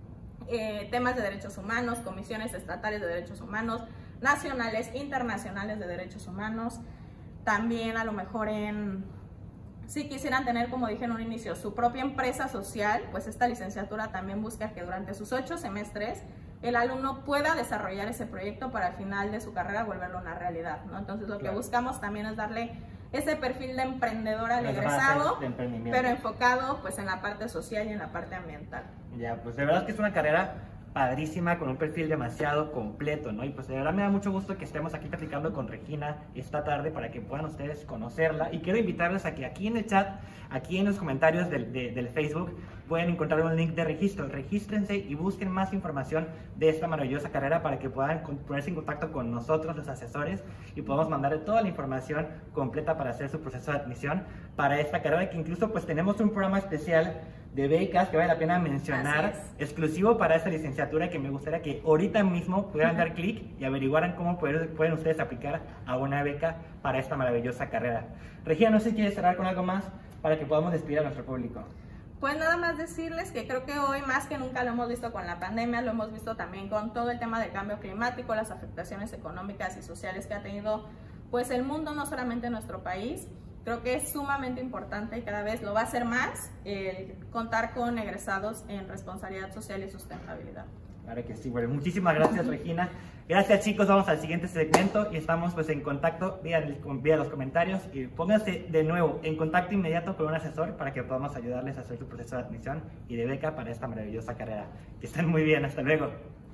eh, temas de derechos humanos, comisiones estatales de derechos humanos, nacionales, internacionales de derechos humanos, también a lo mejor en, si quisieran tener, como dije en un inicio, su propia empresa social, pues esta licenciatura también busca que durante sus ocho semestres el alumno pueda desarrollar ese proyecto para al final de su carrera volverlo una realidad, ¿no? Entonces lo claro. que buscamos también es darle ese perfil de emprendedor al egresado, pero enfocado pues en la parte social y en la parte ambiental. Ya, pues de verdad que es una carrera padrísima, con un perfil demasiado completo, ¿no? Y pues de verdad me da mucho gusto que estemos aquí platicando con Regina esta tarde para que puedan ustedes conocerla, y quiero invitarles a que aquí en el chat, aquí en los comentarios del, de, del Facebook, pueden encontrar un link de registro. Regístrense y busquen más información de esta maravillosa carrera para que puedan ponerse en contacto con nosotros, los asesores, y podamos mandarle toda la información completa para hacer su proceso de admisión para esta carrera, que incluso pues tenemos un programa especial de becas que vale la pena mencionar, exclusivo para esta licenciatura, que me gustaría que ahorita mismo pudieran dar clic y averiguaran cómo poder, pueden ustedes aplicar a una beca para esta maravillosa carrera. Regina, no sé si quieres cerrar con algo más para que podamos despedir a nuestro público. Pues nada más decirles que creo que hoy más que nunca lo hemos visto con la pandemia, lo hemos visto también con todo el tema del cambio climático, las afectaciones económicas y sociales que ha tenido pues el mundo, no solamente nuestro país. Creo que es sumamente importante y cada vez lo va a hacer más el contar con egresados en responsabilidad social y sustentabilidad. Claro que sí. Bueno, muchísimas gracias, Regina. Gracias, chicos. Vamos al siguiente segmento y estamos pues en contacto vía, vía los comentarios, y pónganse de nuevo en contacto inmediato con un asesor para que podamos ayudarles a hacer su proceso de admisión y de beca para esta maravillosa carrera. Que estén muy bien. Hasta luego.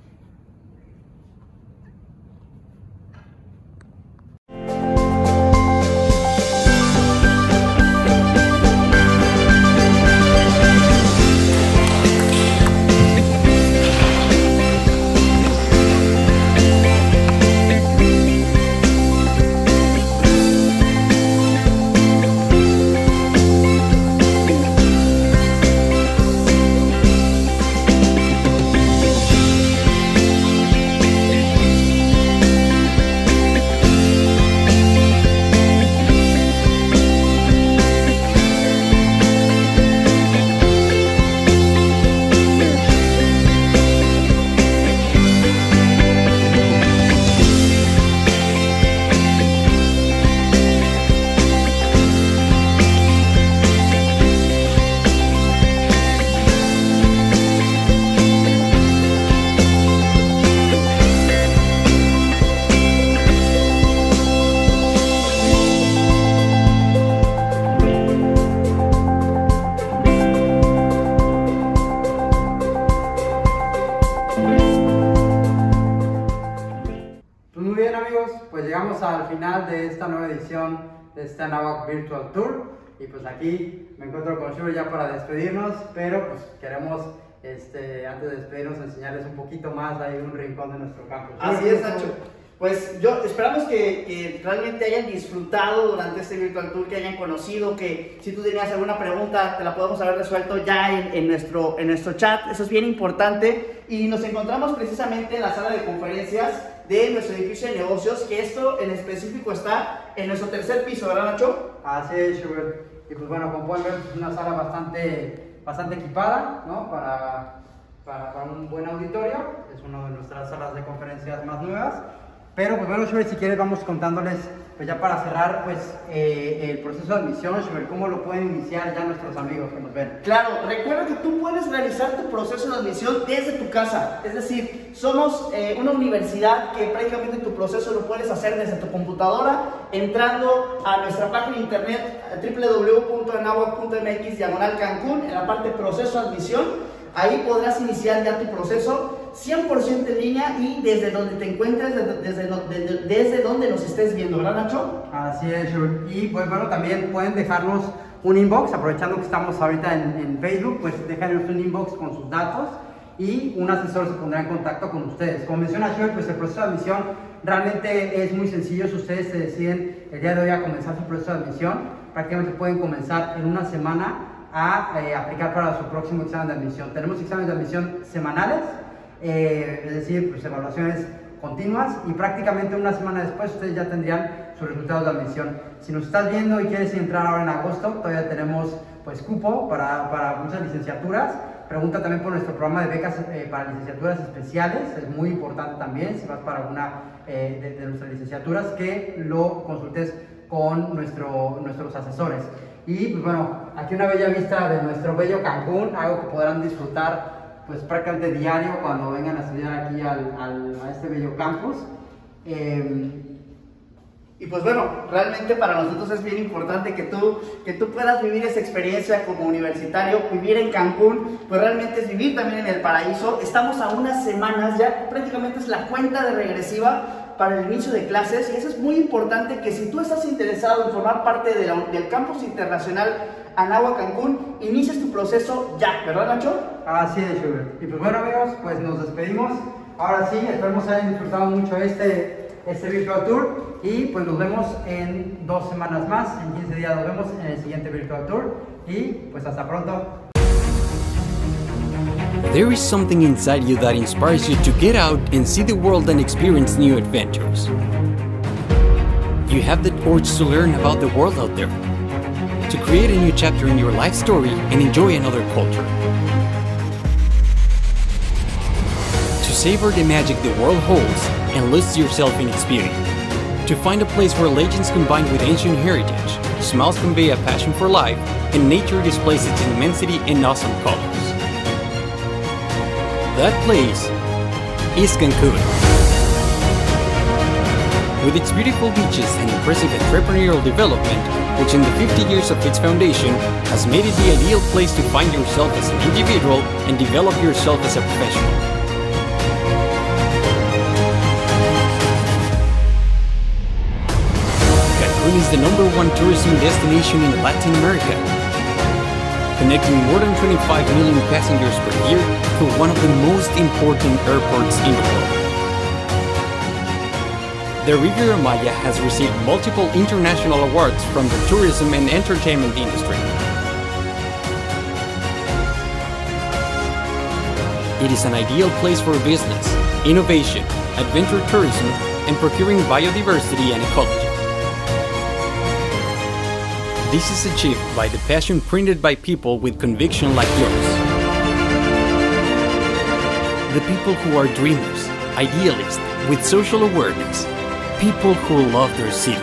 Al final de esta nueva edición de este Anáhuac Virtual Tour, y pues aquí me encuentro con Shubert ya para despedirnos, pero pues queremos este, antes de despedirnos enseñarles un poquito más ahí un rincón de nuestro campus. Así es, Nacho. Pues yo esperamos que, que realmente hayan disfrutado durante este Virtual Tour, que hayan conocido, que si tú tenías alguna pregunta te la podemos haber resuelto ya en, en, nuestro, en nuestro chat. Eso es bien importante, y nos encontramos precisamente en la sala de conferencias de nuestro edificio de negocios, que esto en específico está en nuestro tercer piso, ¿verdad, Nacho? Así es, Shubert. Y pues bueno, como pueden ver, es una sala bastante, bastante equipada, ¿no? Para, para, para un buen auditorio. Es una de nuestras salas de conferencias más nuevas. Pero pues bueno, Shubert, si quieres vamos contándoles, pues ya para cerrar, pues eh, el proceso de admisión, Shubert, cómo lo pueden iniciar ya nuestros amigos que nos ven. Claro, recuerda que tú puedes realizar tu proceso de admisión desde tu casa. Es decir, somos eh, una universidad que prácticamente tu proceso lo puedes hacer desde tu computadora, entrando a nuestra página de internet w w w punto anáhuac punto m x diagonal Cancún, en la parte proceso de admisión. Ahí podrás iniciar ya tu proceso cien por ciento en línea y desde donde te encuentres, desde, desde, desde, desde donde nos estés viendo, ¿verdad, Nacho? Así es, y pues bueno, también pueden dejarnos un inbox, aprovechando que estamos ahorita en, en Facebook, pues déjanos un inbox con sus datos y un asesor se pondrá en contacto con ustedes. Como menciona Shubert, pues el proceso de admisión realmente es muy sencillo. Si ustedes se deciden el día de hoy a comenzar su proceso de admisión, prácticamente pueden comenzar en una semana a eh, aplicar para su próximo examen de admisión. Tenemos exámenes de admisión semanales, eh, es decir, pues evaluaciones continuas, y prácticamente una semana después ustedes ya tendrían sus resultados de admisión. Si nos estás viendo y quieres entrar ahora en agosto, todavía tenemos pues cupo para, para muchas licenciaturas. Pregunta también por nuestro programa de becas eh, para licenciaturas especiales, es muy importante también, si vas para alguna eh, de, de nuestras licenciaturas, que lo consultes con nuestro, nuestros asesores. Y pues bueno, aquí una bella vista de nuestro bello Cancún, algo que podrán disfrutar pues prácticamente diario cuando vengan a estudiar aquí al, al, a este bello campus. Eh, Y pues bueno, realmente para nosotros es bien importante que tú, que tú puedas vivir esa experiencia como universitario. Vivir en Cancún, pues realmente es vivir también en el paraíso. Estamos a unas semanas, ya prácticamente es la cuenta de regresiva para el inicio de clases, y eso es muy importante, que si tú estás interesado en formar parte de la, del campus internacional Anáhuac Cancún, inicies tu proceso ya, ¿verdad, Nacho? Así es, Schubert. Y pues bueno, amigos, pues nos despedimos. Ahora sí, esperemos que hayan disfrutado mucho este, este Virtual Tour, y pues nos vemos en dos semanas más, en quince días nos vemos en el siguiente Virtual Tour, y pues hasta pronto. There is something inside you that inspires you to get out and see the world and experience new adventures. You have the urge to learn about the world out there, to create a new chapter in your life story and enjoy another culture. To savor the magic the world holds and lose yourself in its beauty. To find a place where legends combine with ancient heritage, smiles convey a passion for life, and nature displays its immensity and awesome colors. That place is Cancun. With its beautiful beaches and impressive entrepreneurial development, which in the fifty years of its foundation has made it the ideal place to find yourself as an individual and develop yourself as a professional. Cancun is the number one tourism destination in Latin America, connecting more than twenty-five million passengers per year to one of the most important airports in the world. The Riviera Maya has received multiple international awards from the tourism and entertainment industry. It is an ideal place for business, innovation, adventure tourism, and procuring biodiversity and ecology. This is achieved by the passion printed by people with conviction like yours. The people who are dreamers, idealists, with social awareness, people who love their city.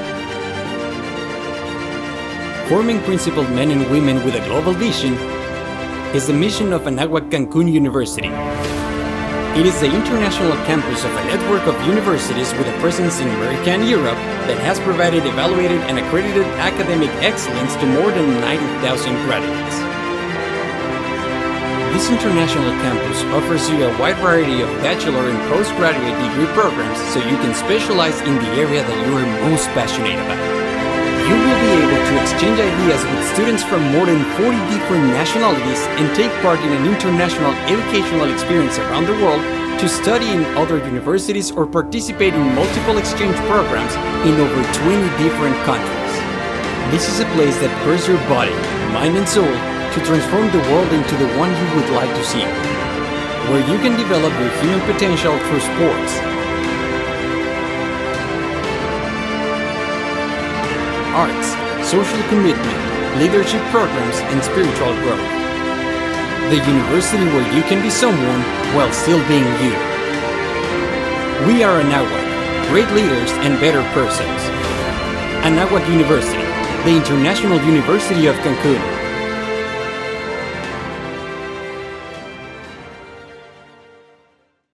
Forming principled men and women with a global vision is the mission of Anáhuac Cancún University. It is the international campus of a network of universities with a presence in America and Europe that has provided evaluated and accredited academic excellence to more than ninety thousand graduates. This international campus offers you a wide variety of bachelor and postgraduate degree programs so you can specialize in the area that you are most passionate about. You will be able to exchange ideas with students from more than forty different nationalities and take part in an international educational experience around the world to study in other universities or participate in multiple exchange programs in over twenty different countries. This is a place that prepares your body, mind and soul to transform the world into the one you would like to see, where you can develop your human potential through sports, arts, social commitment, leadership programs, and spiritual growth. The university where you can be someone while still being you. We are Anáhuac, great leaders and better persons. Anáhuac University, the International University of Cancun.